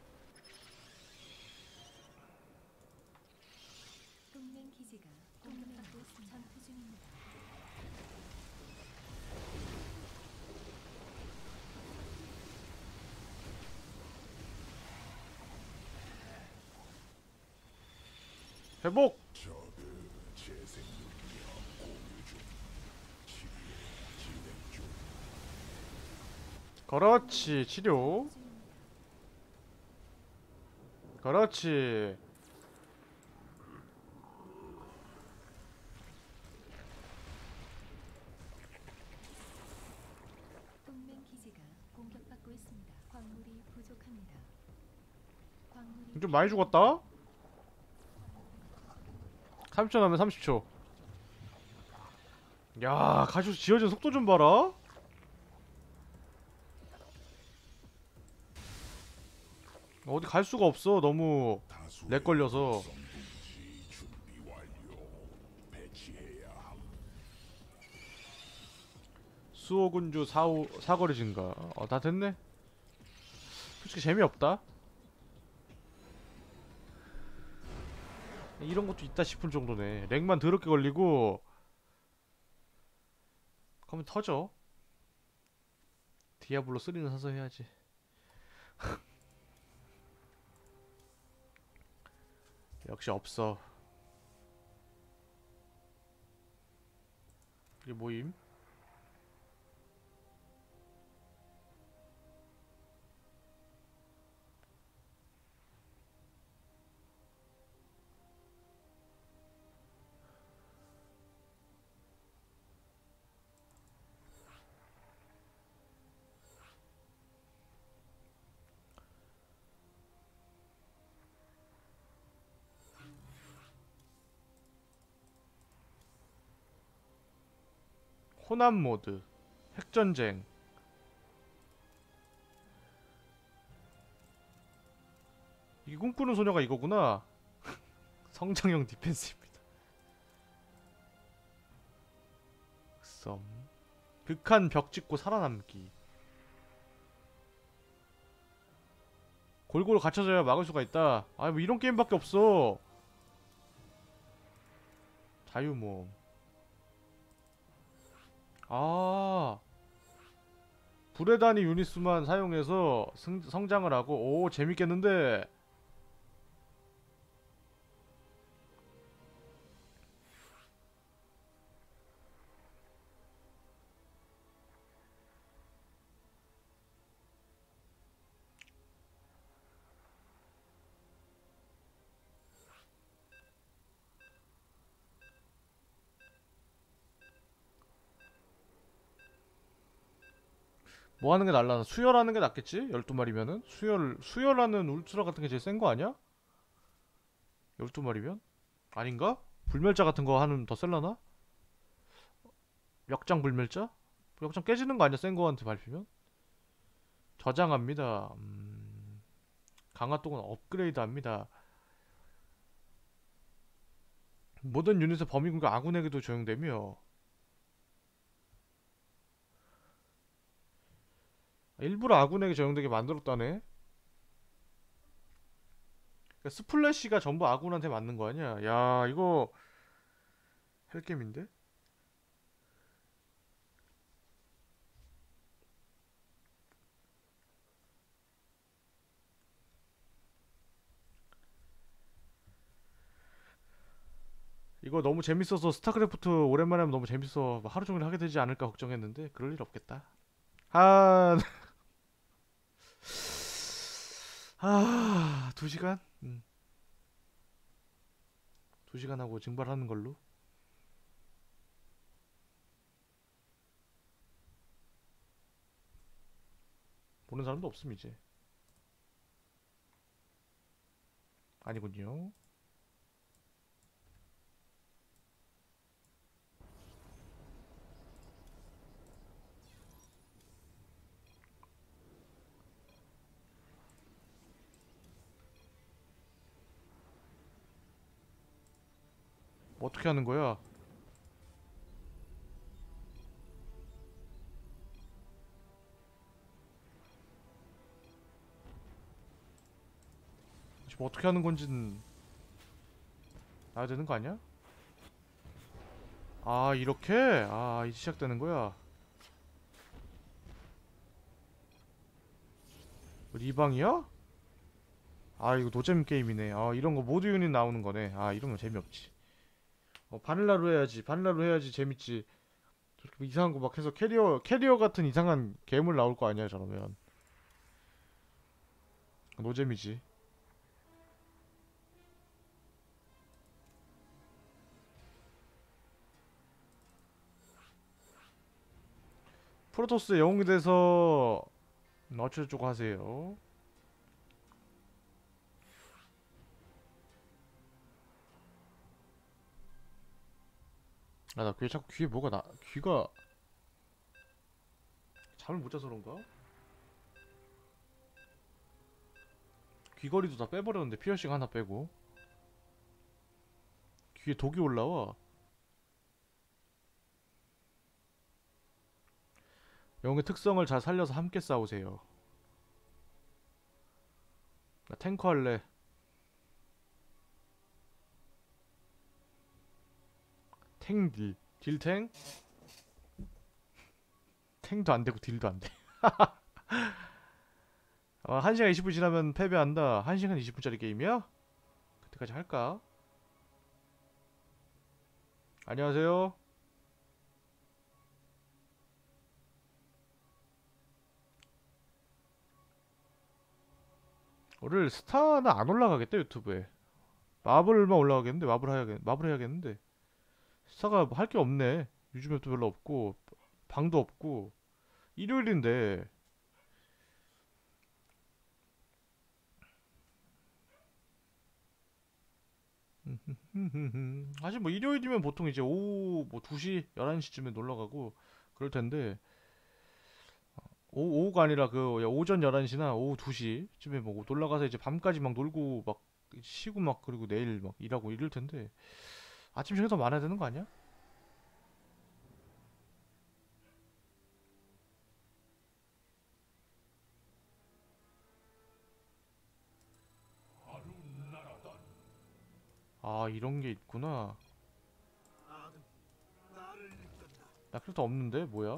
동맹 기지가 공격받고 있습니다. 전투 중입니다. 회복! 저그 재생 능력 공유 중. 치료 진행 중. 그렇지 치료. 전투 중입니다. 그렇지. 동맹 기지가 공격받고 있습니다. 광물이 부족합니다. 광물이 좀 많이 죽었다? 삼십 초 남으면 삼십 초. 야 가지고 지어진 속도 좀 봐라. 어디 갈 수가 없어. 너무 다수의 렉 걸려서. 성분지 준비 완료. 배치해야 함. 수호군주 사우 사거리 증가. 어 다 됐네. 솔직히 재미없다. 이런 것도 있다 싶을 정도네. 렉만 더럽게 걸리고 그러면 터져. 디아블로 쓰리는 사서 해야지. 역시 없어. 이게 뭐임? 호남 모드, 핵전쟁. 이게 꿈꾸는 소녀가 이거구나. 성장형 디펜스입니다. 썸. 극한 벽 찍고 살아남기. 골고루 갇혀져야 막을 수가 있다. 아, 뭐 이런 게임밖에 없어. 자유모험. 아, 불의 단위 유닛수만 사용해서 승, 성장을 하고. 오, 재밌겠는데. 뭐 하는 게 날라나? 수혈하는 게 낫겠지? 열두 마리면은? 수혈, 수혈하는 울트라 같은 게 제일 센 거 아니야? 열두 마리면? 아닌가? 불멸자 같은 거 하는 더 셀라나? 역장 불멸자? 역장 깨지는 거 아니야? 센 거한테 밟히면? 저장합니다. 음... 강화독은 업그레이드 합니다. 모든 유닛의 범위 공격 아군에게도 적용되며 일부러 아군에게 적용되게 만들었다네. 그러니까 스플래시가 전부 아군한테 맞는 거 아니야? 야, 이거 헬겜인데? 이거 너무 재밌어서 스타크래프트 오랜만에 하면 너무 재밌어 하루 종일 하게 되지 않을까 걱정했는데 그럴 일 없겠다. 한... 아... 두 시간? 음. 두 시간 하고 증발하는 걸로. 보는 사람도 없음 이제. 아니군요. 어떻게 하는 거야? 지금 어떻게 하는 건지는 알아야 되는 거 아니야? 아, 이렇게? 아, 이제 시작되는 거야. 리방이야? 아, 이거 노잼 게임이네. 아, 이런 거 모드 유닛 나오는 거네. 아, 이런 거 재미없지. 어, 바닐라로 해야지. 바닐라로 해야지 재밌지. 저렇게 뭐 이상한 거 막 해서 캐리어 캐리어 같은 이상한 괴물 나올 거 아니야, 저러면. 노잼이지. 프로토스 영웅이 돼서 어쩌고저쩌고 하세요. 아, 나 귀에 자꾸 귀에 뭐가 나 귀가 잠을 못 자서 그런가? 귀걸이도 다 빼버렸는데 피어싱 하나 빼고 귀에 독이 올라와. 영웅의 특성을 잘 살려서 함께 싸우세요. 나 탱커 할래. 탱딜 딜탱? 탱도 안되고 딜도 안돼. 어, 한 시간 이십 분 지나면 패배한다. 한 시간 이십 분짜리 게임이야? 그때까지 할까? 안녕하세요. 오늘 스타는 안 올라가겠다 유튜브에. 마블만 올라가겠는데 마블 해야겠 마블 해야겠는데 스타가 할 게 없네. 요즘에 또 별로 없고 방도 없고 일요일인데. 사실 뭐 일요일이면 보통 이제 오후 뭐 두 시, 열한 시쯤에 놀러 가고 그럴 텐데 오, 오후가 아니라 그 야, 오전 열한 시나 오후 두 시쯤에 뭐 놀러 가서 이제 밤까지 막 놀고 막 쉬고 막 그리고 내일 막 일하고 이럴 텐데 아침 시간이 더 많아야 되는 거 아니야? 아 이런 게 있구나. 나 캐릭터 없는데 뭐야?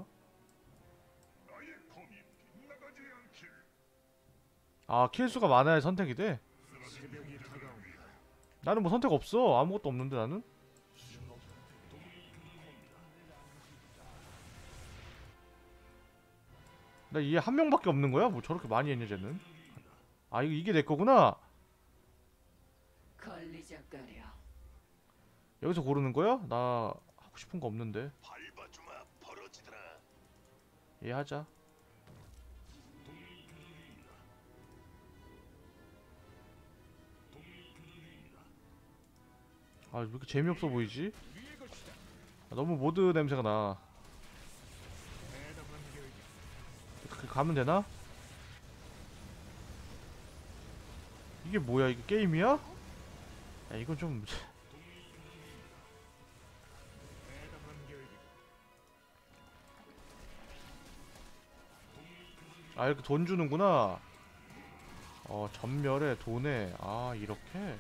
아 킬수가 많아야 선택이 돼? 나는 뭐 선택 없어. 아무것도 없는데 나는? 나 이게 한 명밖에 없는 거야? 뭐 저렇게 많이 했냐 쟤는? 아 이거 이게 내 거구나? 걸리적거려. 여기서 고르는 거야? 나 하고 싶은 거 없는데. 밟아주마 벌어지더라. 얘 하자. 아 왜 이렇게 재미없어 보이지? 아, 너무 모드 냄새가 나. 그렇게 가면 되나? 이게 뭐야? 이게 게임이야? 야 이건 좀 아 이렇게 돈 주는구나. 어 전멸에 돈에 아 이렇게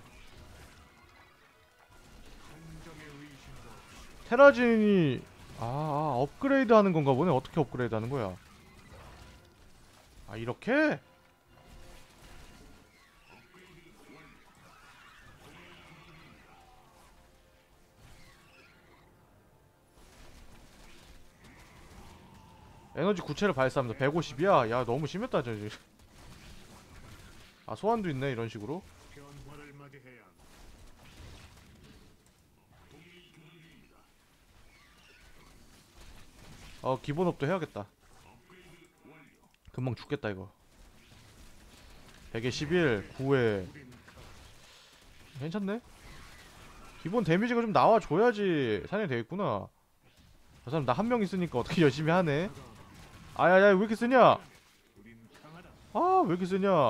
테라진이 아, 아 업그레이드 하는 건가 보네. 어떻게 업그레이드 하는 거야? 아 이렇게? 에너지 구체를 발사합니다. 백오십이야? 야 너무 심했다 저. 아 소환도 있네 이런 식으로. 어 기본업도 해야겠다. 금방 죽겠다 이거. 백에 십일, 구에 괜찮네? 기본 데미지가 좀 나와줘야지 사냥이 되겠구나. 저 사람 나 한 명 있으니까 어떻게 열심히 하네. 아야야 왜 이렇게 쓰냐? 아 왜 이렇게 쓰냐?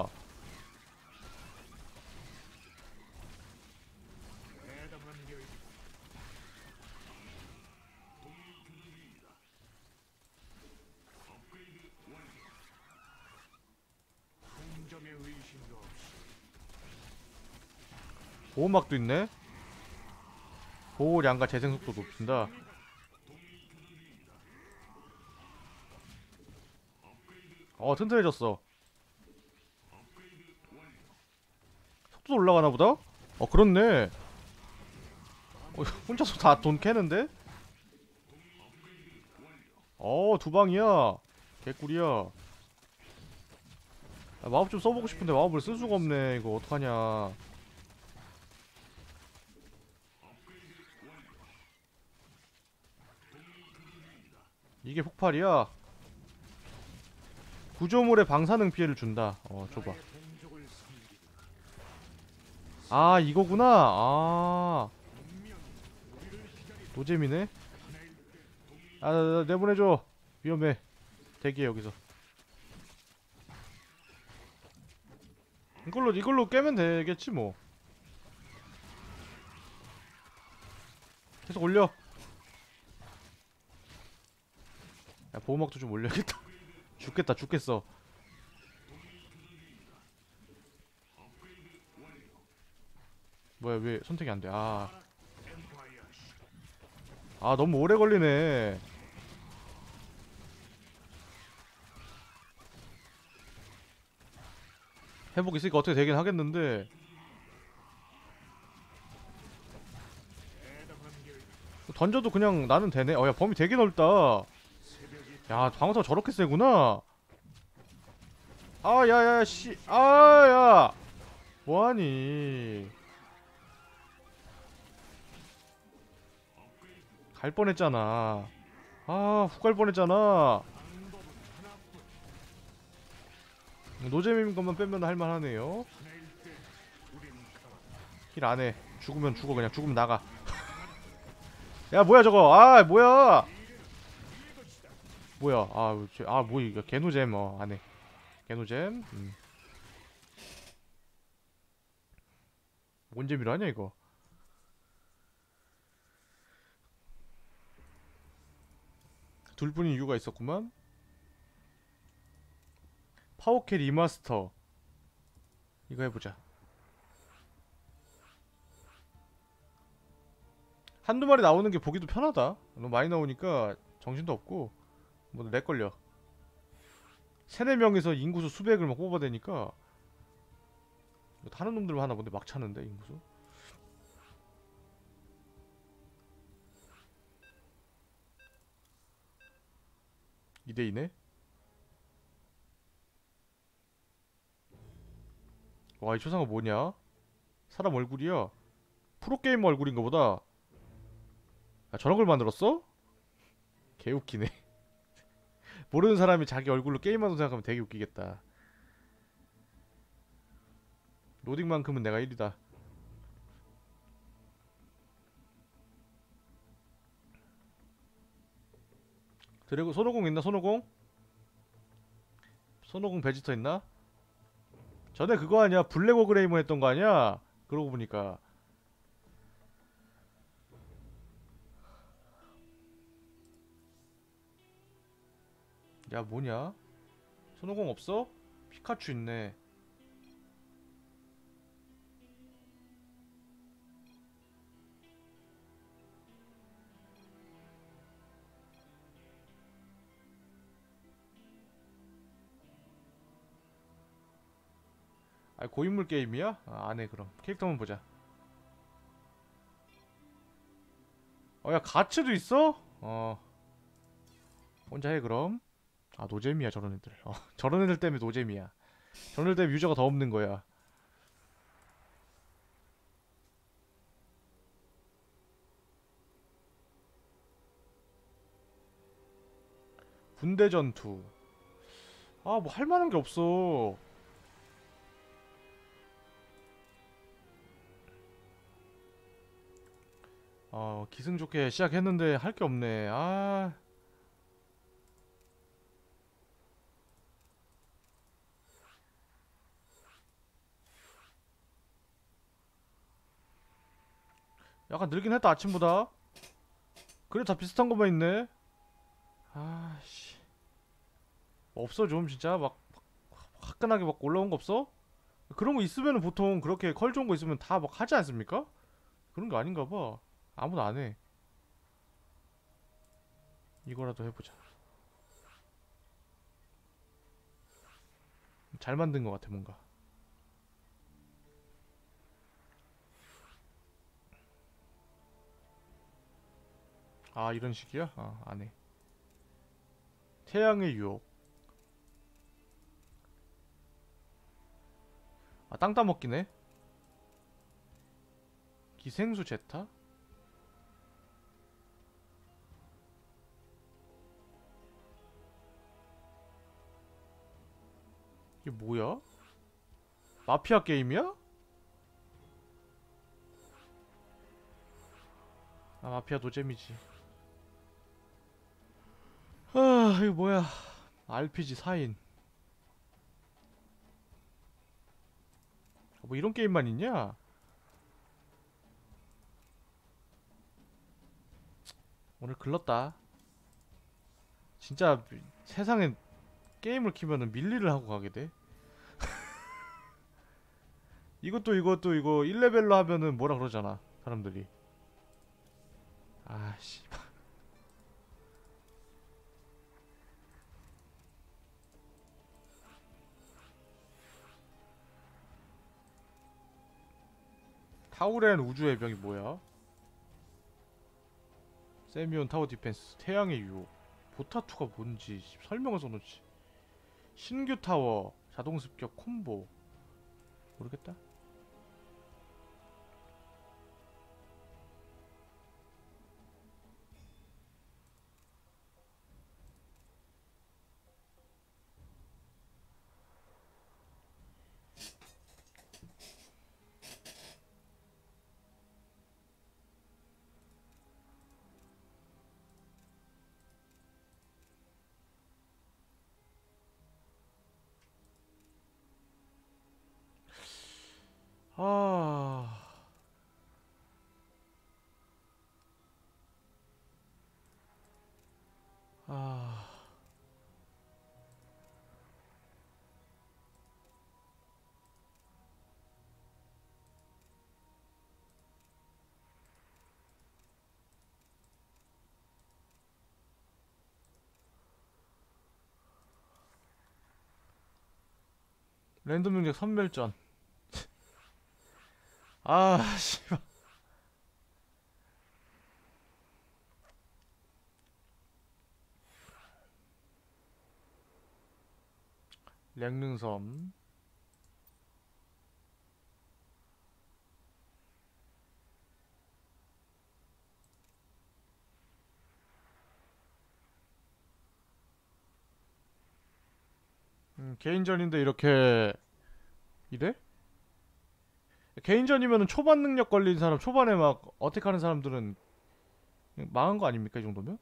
보호막도 있네? 보호량과 재생속도 높인다. 어 튼튼해졌어. 속도 올라가나 보다? 어 그렇네. 어, 혼자서 다 돈 캐는데? 어 두방이야. 개꿀이야. 야, 마법 좀 써보고 싶은데 마법을 쓸 수가 없네. 이거 어떡하냐. 이게 폭발이야. 구조물에 방사능 피해를 준다. 어 줘봐. 아 이거구나. 아 노잼이네. 아 나, 나, 내보내줘. 위험해. 대기해 여기서. 이걸로 이걸로 깨면 되겠지 뭐. 계속 올려. 야 보호막도 좀 올려야겠다. 죽겠다 죽겠어. 뭐야 왜 선택이 안돼. 아. 아 너무 오래 걸리네. 회복 있으니까 어떻게 되긴 하겠는데 던져도 그냥 나는 되네. 어야 범위 되게 넓다. 야 방어타워 저렇게 세구나. 아 야야야 씨. 아야 뭐하니. 갈 뻔했잖아. 아 훅 갈 뻔했잖아. 노잼인 것만 빼면 할만하네요. 힐 안해. 죽으면 죽어. 그냥 죽으면 나가. 야 뭐야 저거. 아 뭐야. 뭐야. 아, 아 뭐 이거 개노잼. 어 안해. 개노잼. 음. 뭔 재미로 하냐 이거. 둘뿐인 이유가 있었구만. 파워캐 리마스터 이거 해보자. 한두 마리 나오는 게 보기도 편하다. 너무 많이 나오니까 정신도 없고 뭐 렉 걸려. 세네 명이서 인구수 수백을 막 뽑아대니까. 다른 놈들만 하나 본데 막 차는데 인구수. 이 대 이네. 와 이 초상화 뭐냐? 사람 얼굴이야. 프로게이머 얼굴인가 보다. 아 저런 걸 만들었어? 개웃기네. 모르는 사람이 자기 얼굴로 게임하는 생각하면 되게 웃기겠다. 로딩만큼은 내가 일 위다. 드래곤 손오공 있나? 손오공? 손오공 베지터 있나? 전에 그거 아니야? 블랙 오그레이먼 했던 거 아니야? 그러고 보니까. 야 뭐냐? 손오공 없어? 피카츄 있네. 아 고인물 게임이야? 아, 안해 그럼. 캐릭터만 보자. 어 야 가츠도 있어? 어 혼자 해 그럼. 아 노잼이야 저런 애들. 어 저런 애들 때문에 노잼이야. 저런 애들 때문에 유저가 더 없는 거야. 군대 전투. 아 뭐 할만한 게 없어. 어 기승 좋게 시작했는데 할 게 없네. 아 약간 늘긴 했다 아침보다. 그래 다 비슷한 것만 있네. 아씨 없어 좀 진짜 막 화끈하게 막 올라온 거 없어? 그런 거 있으면은 보통 그렇게 컬 좋은 거 있으면 다 막 하지 않습니까? 그런 거 아닌가 봐. 아무도 안 해. 이거라도 해보자. 잘 만든 것 같아 뭔가. 아 이런 식이야? 아 안해. 태양의 유혹. 아 땅 따먹기네. 기생수 제타? 이게 뭐야? 마피아 게임이야? 아 마피아 노잼이지. 아 이거 뭐야. 알피지 사 인. 뭐 이런 게임만 있냐? 오늘 글렀다. 진짜 세상에 게임을 키면은 밀리를 하고 가게 돼. 이것도 이것도 이거 일 레벨로 하면은 뭐라 그러잖아 사람들이. 아씨. 타우렌 우주의 병이 뭐야? 세미온 타워 디펜스, 태양의 유혹, 보타투가 뭔지 설명을 써놓지. 신규 타워, 자동 습격 콤보. 모르겠다. 아, 아, 랜덤 능력 선멸전. 아, 씨발. 랭능섬. 음, 개인전인데 이렇게 이래? 개인전이면은 초반 능력 걸린 사람, 초반에 막 어택하는 사람들은 그냥 망한 거 아닙니까? 이 정도면?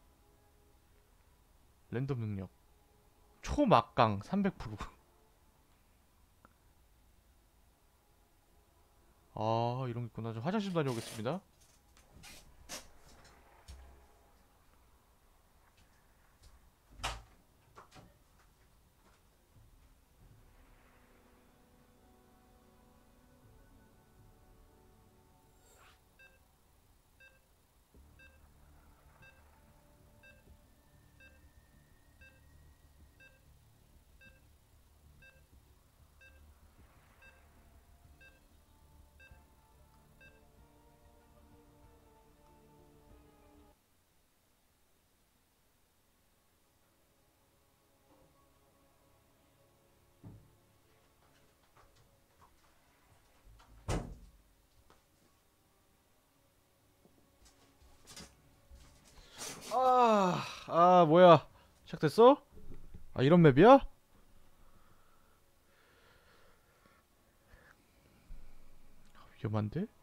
랜덤 능력 초막강 삼백 퍼센트. 아, 이런 게 있구나. 저 화장실 좀 다녀오겠습니다. 아, 아, 뭐야. 시작됐어? 아, 이런 맵이야? 위험한데?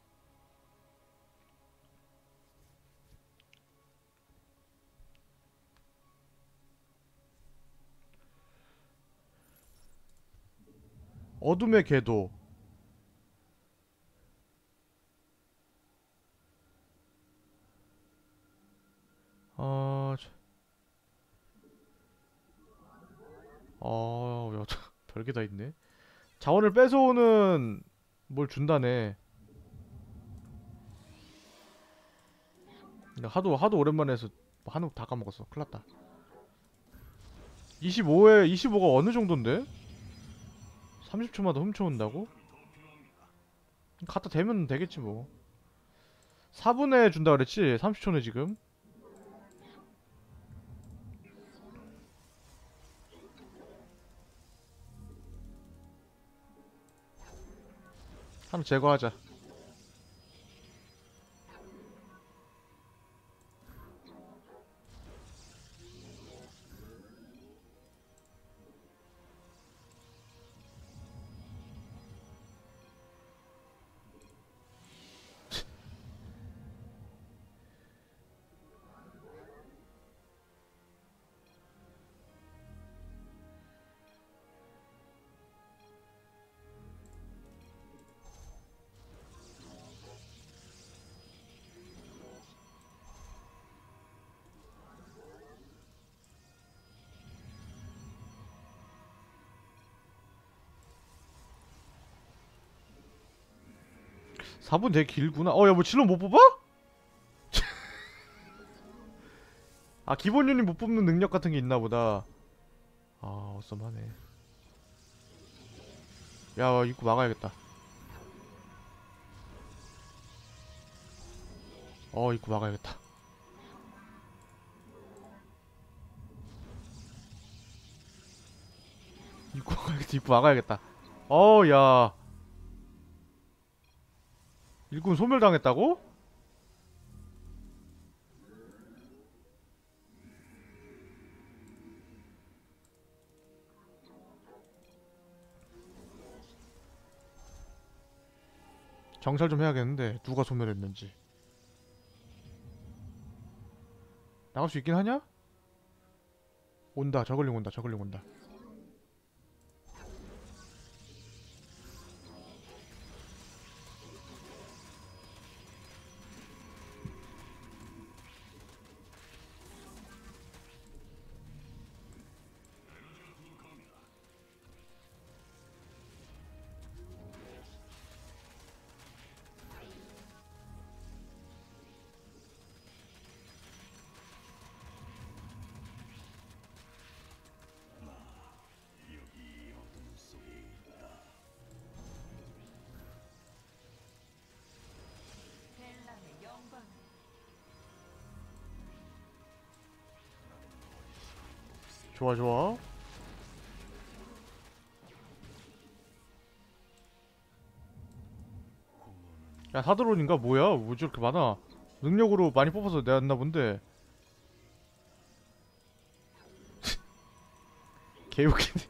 어둠의 궤도. 아, 저... 아, 야, 별게 다 있네. 자원을 뺏어오는 뭘 준다네. 나 하도 하도 오랜만에 해서 한국 다 까먹었어. 큰일났다. 이십오에 이십오가 어느 정도인데? 삼십 초마다 훔쳐온다고? 갖다 대면 되겠지 뭐. 사 분에 준다 그랬지? 삼십 초네 지금. 하나 제거하자. 사 분 되게 길구나. 어, 야, 뭐 질러 못 뽑아? 아, 기본 유닛 못 뽑는 능력 같은 게 있나 보다. 아, 어썸하네. 야, 입구 막아야겠다. 어, 입구 막아야겠다. 입구 막아야겠다. 입구 막아야겠다. 어우 야, 일꾼 소멸당했다고? 정찰 좀 해야겠는데 누가 소멸했는지. 나갈 수 있긴 하냐? 온다. 저글링 온다. 저글링 온다. 벨람의 영광. 좋아 좋아. 야 사드론인가 뭐야? 뭐 저렇게 많아? 능력으로 많이 뽑아서 내왔나 본데. 개웃기네.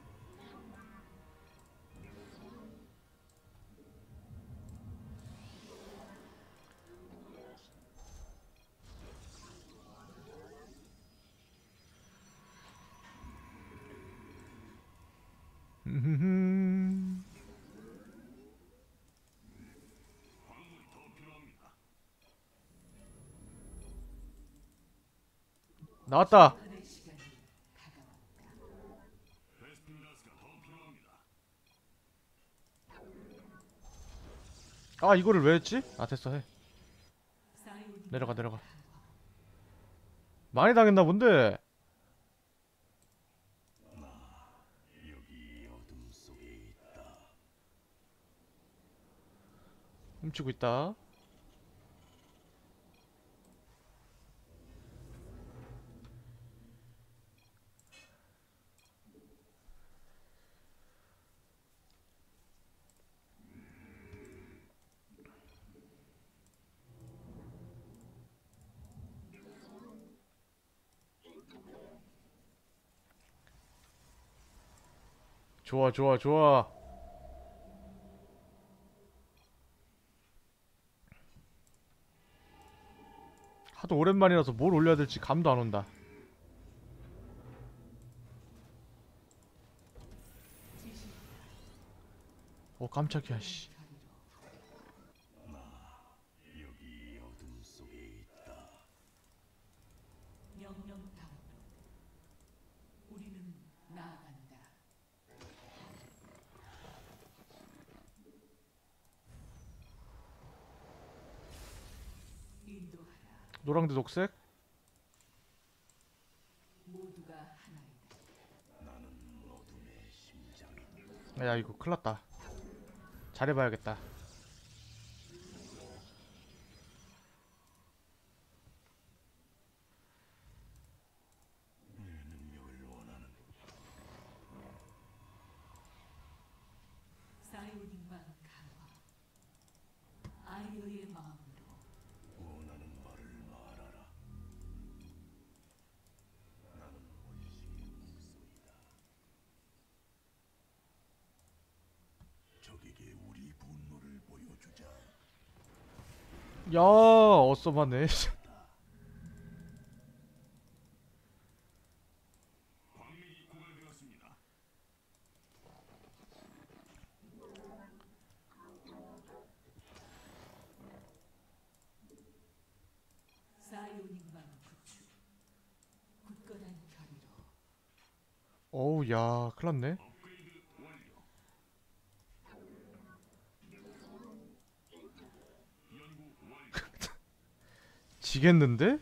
음흠흠. 나왔다. 하늘 시간이 다가왔다. 아 이거를 왜 했지? 아 됐어 해. 사이오닉 내려가 내려가. 많이 당했나 본데. 여기 어둠 속에 있다. 훔치고 있다. 좋아 좋아 좋아. 하도 오랜만이라서 뭘 올려야 될지 감도 안 온다. 어 깜짝이야 씨. 여기 어둠 속에 있다. 명령다운. 우리는 나아간다. 인도하라. 노랑대 녹색. 모두가 하나이다. 나는 어둠의 심장이다. 야 이거 큰일났다. 잘해봐야겠다. 내 능력을 원하는 사이오닉만 강화. 아이어의 마음으로. 원하는 말을 말하라. 나는 원시의 목소리다. 적에게 우리 분노를 보여주자. 야 어썸하네. 광맥이 고갈되었습니다. 사이오닉만 구축. 굳건한 결의로. 어우 야 큰일났네. 지겠는데?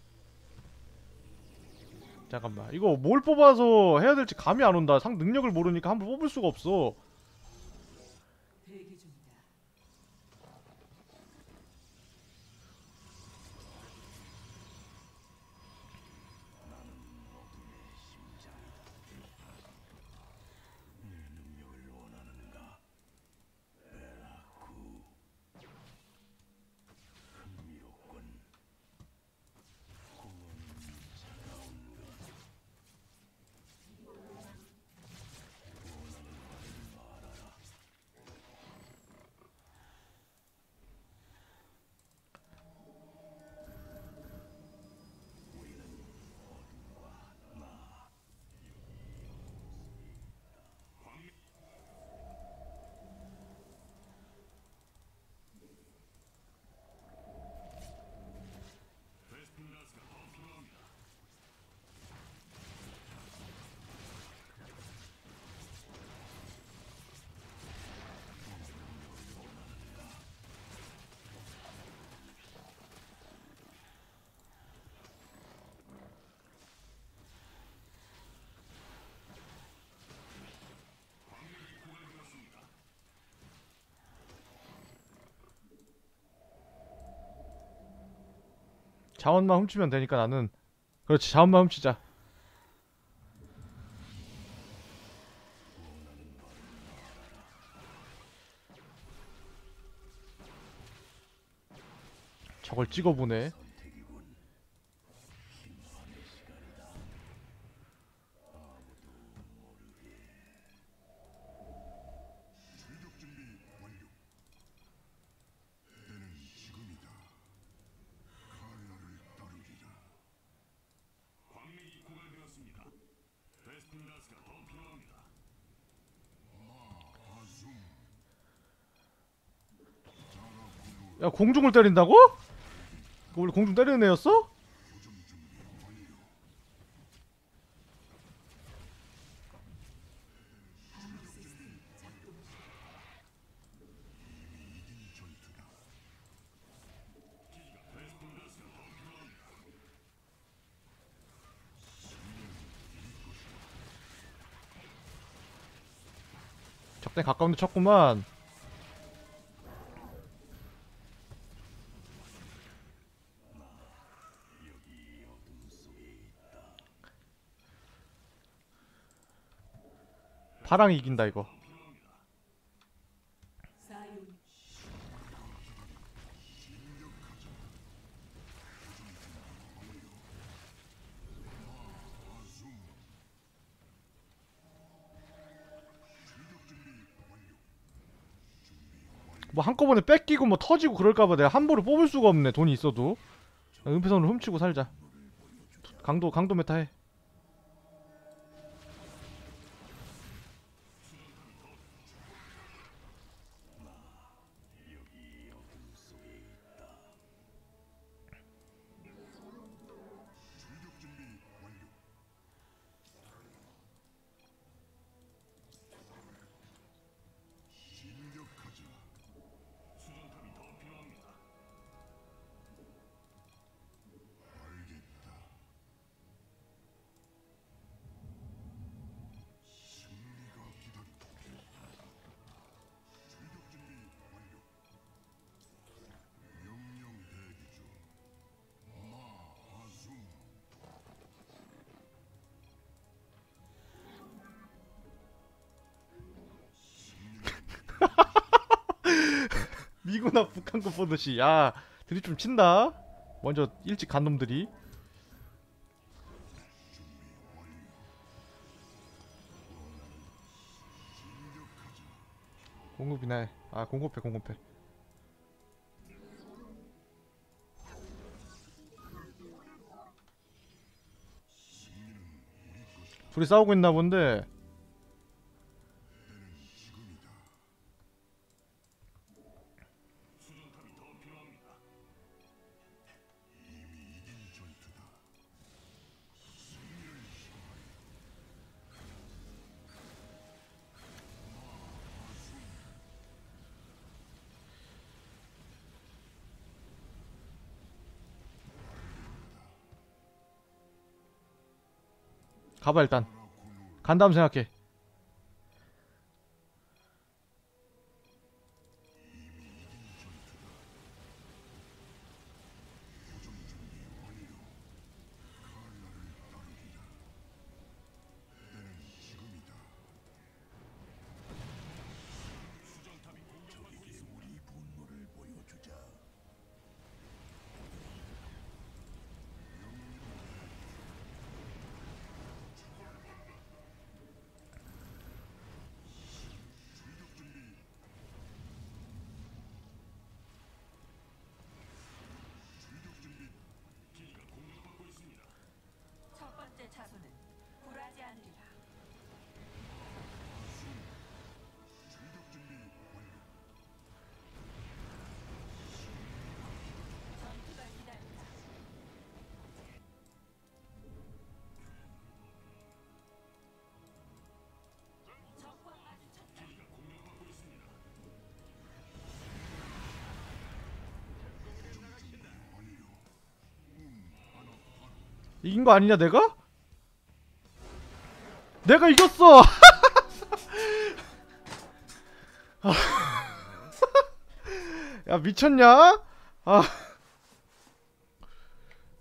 잠깐만 이거 뭘 뽑아서 해야 될지 감이 안 온다. 상 능력을 모르니까 함부로 뽑을 수가 없어. 대기 중이다. 나는 어둠의 심장이다. 내 자원만 훔치면 되니까 나는. 그렇지, 자원만 훔치자. 저걸 찍어보네. 광맥이 고갈되었습니다. 베스핀 가스가 더 필요합니다. 야, 공중을 때린다고? 그거 원래 공중 때리는 애였어? 적당히 가까운데 쳤구만. 파랑이 이긴다 이거. 사용 뭐 한꺼번에 뺏기고 뭐 터지고 그럴까봐 내가 함부로 뽑을 수가 없네. 돈이 있어도. 은폐선으로 훔치고 살자. 강도 강도 메타 해. 미국나 북한군 보듯이. 야, 드립 좀 친다. 먼저 일찍 간 놈들이. 공급이네. 아, 공급해 공급해. 둘이 싸우고 있나 본데. 가봐 일단. 간 다음 생각해. 첫 번째 차소는 굴하지 않으리라. 전투가 기다린다. 적과 마주쳤다. 이긴 거 아니냐 내가? 내가 이겼어. 야, 미쳤냐? 아,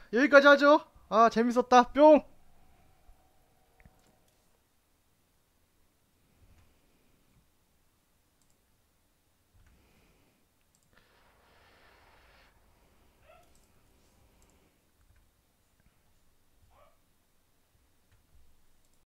여기까지 하죠. 아 재밌었다. 뿅.